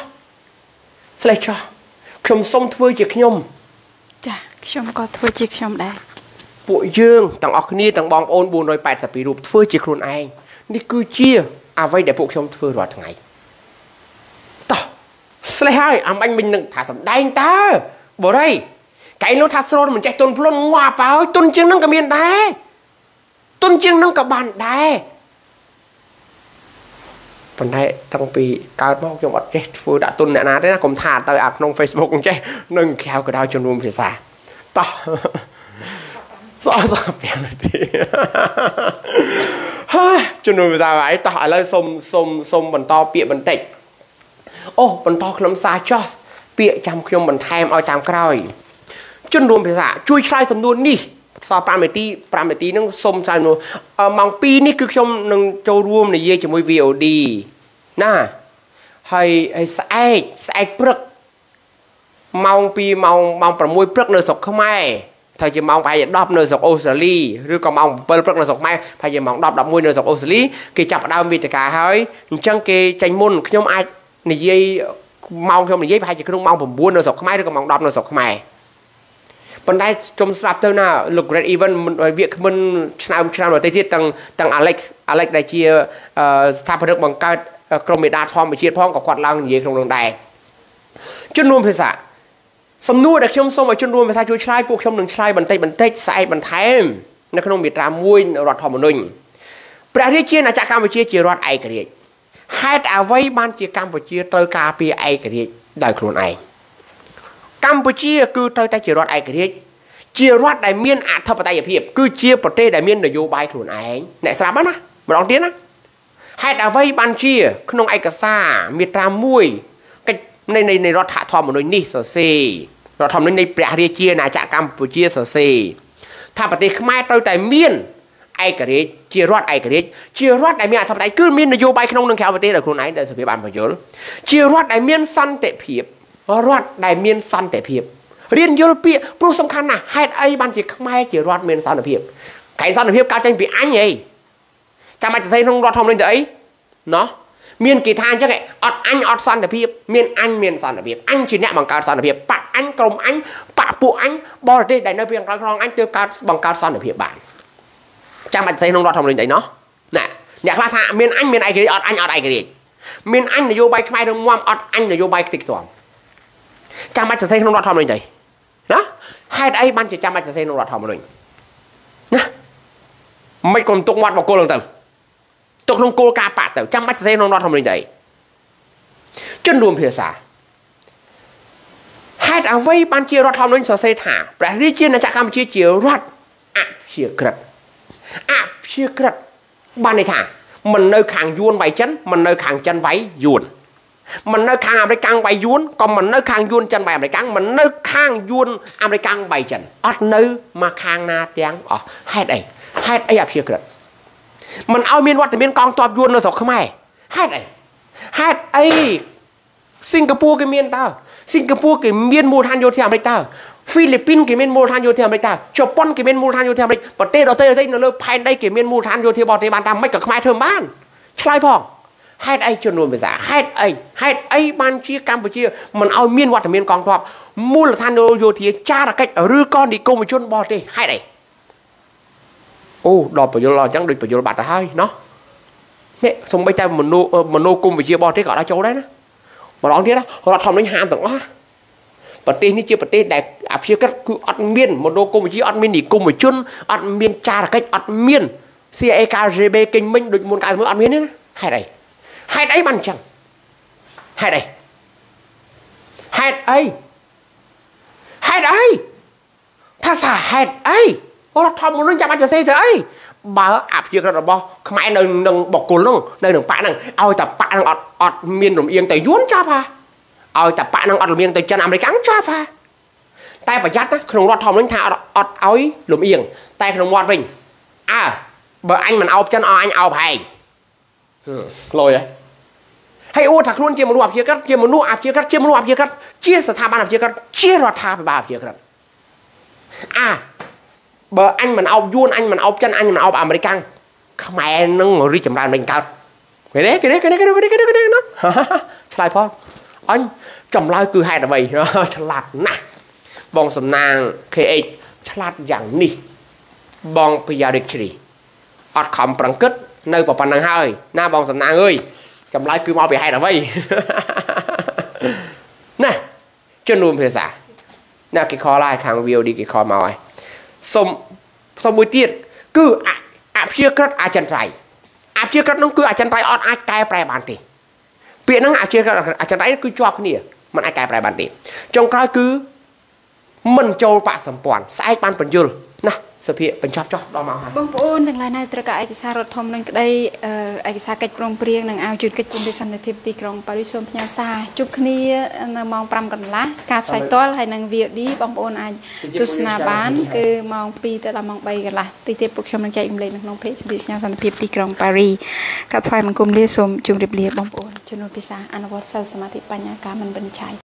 ខ្ញុំសុំធ្វើជាខ្ញុំចាខ្ញុំក៏ធ្វើជាខ្ញុំដែរពួកយើងទាំងអស់គ្នាទាំងបងប្អូន482រូបធ្វើជាខ្លួនឯងនេះគឺជាអ្វីដែលពួកខ្ញុំធ្វើរាល់ថ្ងៃតោះស្លេះហើយអំអញមិញនឹងថាសំដែងតើបរិយកែនោះថាស្រូនមិនចេះទុនភ្លុនងាប់ហើយទុនជាងនឹងក៏មានដែរទុនជាងនឹងក៏បានដែរប៉ុន្តែតាំងពីកើតមកខ្ញុំអត់ចេះធ្វើដាក់ទុនអ្នកណាទេណាកុំថាទៅអាក្នុង Facebook ចេះនឹងក្រៅក៏ដោយជំនុំភាសាតោះសោះ5នាទីហើយជំនុំភាសាហើយតោះឥឡូវសុំបន្តពាក្យបន្តិចអូបន្តខ្លឹមសារចោះពាក្យចាំខ្ញុំបន្ថែមឲ្យតាមក្រោយជំនុំភាសាជួយឆ្លើយសំណួរនេះសល់5នាទីហ្នឹងសុំឆ្លើយម៉ោង2នេះគឺខ្ញុំនឹងចូលរួមនិយាយជាមួយ VOD ណាហើយស្អែកព្រឹកម៉ោង2ម៉ោង6ព្រឹកនៅស្រុកខ្មែរថាជាម៉ោងប្រហែល10នៅស្រុកអូស្ត្រាលីឬក៏ម៉ោង7ព្រឹកនៅស្រុកខ្មែរប្រហែលជាម៉ោង10 11នៅស្រុកអូស្ត្រាលីគេចាប់ផ្ដើមវេទិកាហើយអញ្ចឹងគេចេញមុនខ្ញុំអាចនិយាយម៉ោងខ្ញុំនិយាយប្រហែលជាក្នុងម៉ោង9នៅស្រុកខ្មែរឬក៏ម៉ោង10នៅស្រុកខ្មែរប៉ុន្តែខ្ញុំស្ដាប់ទៅណាលោក Great Event វាគ្មិនឆ្នាំដទៃទៀតទាំង Alex ដែលជាស្ថាបនិកបង្កើតក្រុមមេដាធម្មជាតិផងក៏គាត់ឡើងនិយាយក្នុងនោះដែរជនរួមភាសាសំណួរដែលខ្ញុំសូមឲ្យជនរួមភាសាជួយឆ្លើយពួកខ្ញុំនឹងឆ្លើយបន្តិចស្អែកបន្ថែមនៅក្នុងមាត្រា1រដ្ឋធម្មនុញ្ញព្រះរាជាណាចក្រកម្ពុជាជារដ្ឋឯករាជ្យហេតុអ្វីបានជាកម្ពុជាត្រូវការពារឯករាជ្យដោយខ្លួនឯងកម្ពុជាគឺត្រូវតែជារដ្ឋឯករាជ្យជារដ្ឋដែលមានអធិបតេយ្យភាពគឺជាប្រទេសដែលមាននយោបាយខ្លួនឯងអ្នកស្រាប់ណាម្ដងទៀតណាហេតុអ្វីបានជាក្នុងឯកសារមាត្រា1កិច្ចនៃរដ្ឋធម្មនុញ្ញនេះសរសេររដ្ឋធម្មនុញ្ញនៃព្រះរាជាណាចក្រកម្ពុជាសរសេរថាប្រទេសខ្មែរត្រូវតែមានឯករាជ្យជារដ្ឋឯករាជ្យជារដ្ឋដែលមានអធិបតេយ្យគឺមាននយោបាយក្នុងនិងក្រៅប្រទេសដោយខ្លួនឯងដែលសភាបានបញ្យល់ជារដ្ឋដែលមានសន្តិភាពរដ្ឋដែលមានសន្តិភាពរៀនយល់ពាក្យព្រោះសំខាន់ណាស់ហេតុអីបានជាខ្មែរជារដ្ឋមានសន្តិភាពកែសន្តិភាពកើតចេញពីអញអីចាំបាច់ទៅក្នុងរដ្ឋធម្មនុញ្ញទៅអីណោះមានគេថាអញ្ចឹងអត់អញអត់សន្តិភាពមានអញមានសន្តិភាពអញជាអ្នកបង្កើតសន្តិភាពបកអញក្រុមអញបកពួកអញបរទេសដែលនៅពីខាងក្រៅក្នុងអញទើបកើតបង្កើតសន្តិភាពបានចាំបាច់ទៅក្នុងរដ្ឋធម្មនុញ្ញអីណោះណាអ្នកខ្លះថាមានអញមានឯករាជ្យអត់អញអត់ឯករាជ្យមានអញនយោបាយខ្មែររឹងមាំអត់អញនយោបាយខ្ទេចខ្ទាំចាំបាច់សរសេរក្នុងរដ្ឋធម្មនុញ្ញទៅណាហេតុអីបានជាចាំបាច់សរសេរក្នុងរដ្ឋធម្មនុញ្ញណាមិនគុំទុកមាត់បកគលហ្នឹងទៅទុកក្នុងគោលការណ៍បាក់ទៅចាំបាច់សរសេរក្នុងរដ្ឋធម្មនុញ្ញទៅជនរួមភាសាហេតុអ្វីបានជារដ្ឋធម្មនុញ្ញសរសេរថាព្រះរាជាណាចក្រកម្ពុជាជារដ្ឋអព្យាក្រឹតបានន័យថាមិននៅខាងយួនវាយចិនមិននៅខាងចិនវាយយួនមិននៅខាងអាមេរិកវាយយួនក៏មិននៅខាងយួនចិនវាយអាមេរិកមិននៅខាងយួនអាមេរិកវាយចិនអត់នៅមកខាងណាទាំងអស់ហេតុអីអព្យាក្រឹតមិនឲ្យមានវត្តមានកងទ័ពយួននៅស្រុកខ្មែរហេតុអីសិង្ហបុរីគេមានតើសិង្ហបុរីគេមានមូលដ្ឋានយោធាអាមេរិកតើហ្វីលីពីនគេមានមូលដ្ឋានយោធាអាមេរិកតើជប៉ុនគេមានមូលដ្ឋានយោធាអាមេរិកប្រទេសដទៃនៅលើផែនដីគេមានមូលដ្ឋានយោធាបរទេសបានតាមមិនក៏ខ្មែរធ្វើបានឆ្លើយផងហេតុអីជំនួសភាសាហេតុអីបានជាកម្ពុជាមិនឲ្យមានវត្តមានកងទ័ពមូលដ្ឋានយោធាចារកិច្ចឬក៏និគមជនបរទេសហេតុអីអូដល់បញ្យលអញ្ចឹងដូចបញ្យលបាត់ទៅហើយណោះនេះសំបីតែមនោគមវិជ្ជាបរទេសក៏ដល់ចូលដែរណាម្ដងទៀតណារដ្ឋធម្មនុញ្ញហាមទាំងអស់ប្រទេសនេះជាប្រទេសដែលអព្យាក្រឹតគឺអត់មានមនោគមវិជ្ជាអត់មាននិគមជនអត់មានចារកិច្ចអត់មាន CIA KGB កិញមិញដូចមុន91អត់មានទេណាហេតុអីបានអញ្ចឹងហេតុអីថាសាហេតុអីរដ្ឋធម្មនុញ្ញចាំបាច់ទៅសេទៅអីបើអព្យាក្រឹតរបស់ខ្មែរនៅនឹងបកគលនោះនៅនឹងបាក់ហ្នឹងឲ្យតែបាក់ហ្នឹងអត់មានរំអៀងទៅយួនចាប់ហ่าឲ្យតែបាក់ហ្នឹងអត់រំអៀងទៅចិនអាមេរិកចាប់ហ่าតែប្រយ័ត្នណាក្នុងរដ្ឋធម្មនុញ្ញថាអត់ឲ្យរំអៀងតែក្នុងមាត់វិញបើអញមិនអោបចិនអញអោបហែងลอยให้โอ้ถักล้วนเจียมรูอับเชียกัดเจียมรูอับเชียกัดเจียมรูอับเชียกัดเจียสถาบันอับเชียกัดเจียรัฐาไปบ้าอับเชียกัดเบอร์อันมันเอายูนอันมันเอาจันอันมันเอาอเมริกันขมายนั่งรีจำรานเป็นกัดเนาะฉลาดพออันจำลายคือให้อะไรฉลาดนะบองสำนางเคเอฉลาดอย่างนี้บองพยาดิชรีอดคำปรังกึศในปปันนังให้หน้าบองสำนางเอ้ยจำลายคือเอาไปให้อะไรน่ะจนรวมเพศาน่ากิคอไล่ขังวิวดีกิคอมาไว้สมมุติคืออาเชียกัดอาจารย์ไรอาเชียกัดนั่นคืออาจารย์ไรอดอาแกแปรบานตีเปลี่ยนนั่งอาเชียกัดอาจารย์ไรคือจอบนี่มันอาแกแปรบานตีจงกลายคือมันโจลปะสัมปวนสายปานปัญญุลนะสเปียเป็นชอบดอมาบางปูนทั้งหลายในตระกาเอกสารรถทอมนั่งได้เอกสารกิจกรมเปรียงนั่งเอาจุดกิจกรมดิสันในพิธีกรมปาริสมพญาซาจุกนี้มองปรำกันละการใส่ต้นให้นางเวียดีบางปูนอาตุสนาบานคือมองปีแต่ละมองใบกันละตีเตปุกชมนังใจอิ่มเลยน้องเพชรดิสันในพิธีกรมปารีกับไฟมันกุมเลียสมจุงเรียบเรียบบางปูนจนพิษาอนุวัตสัลสมาธิปัญญาการมันบรรชัย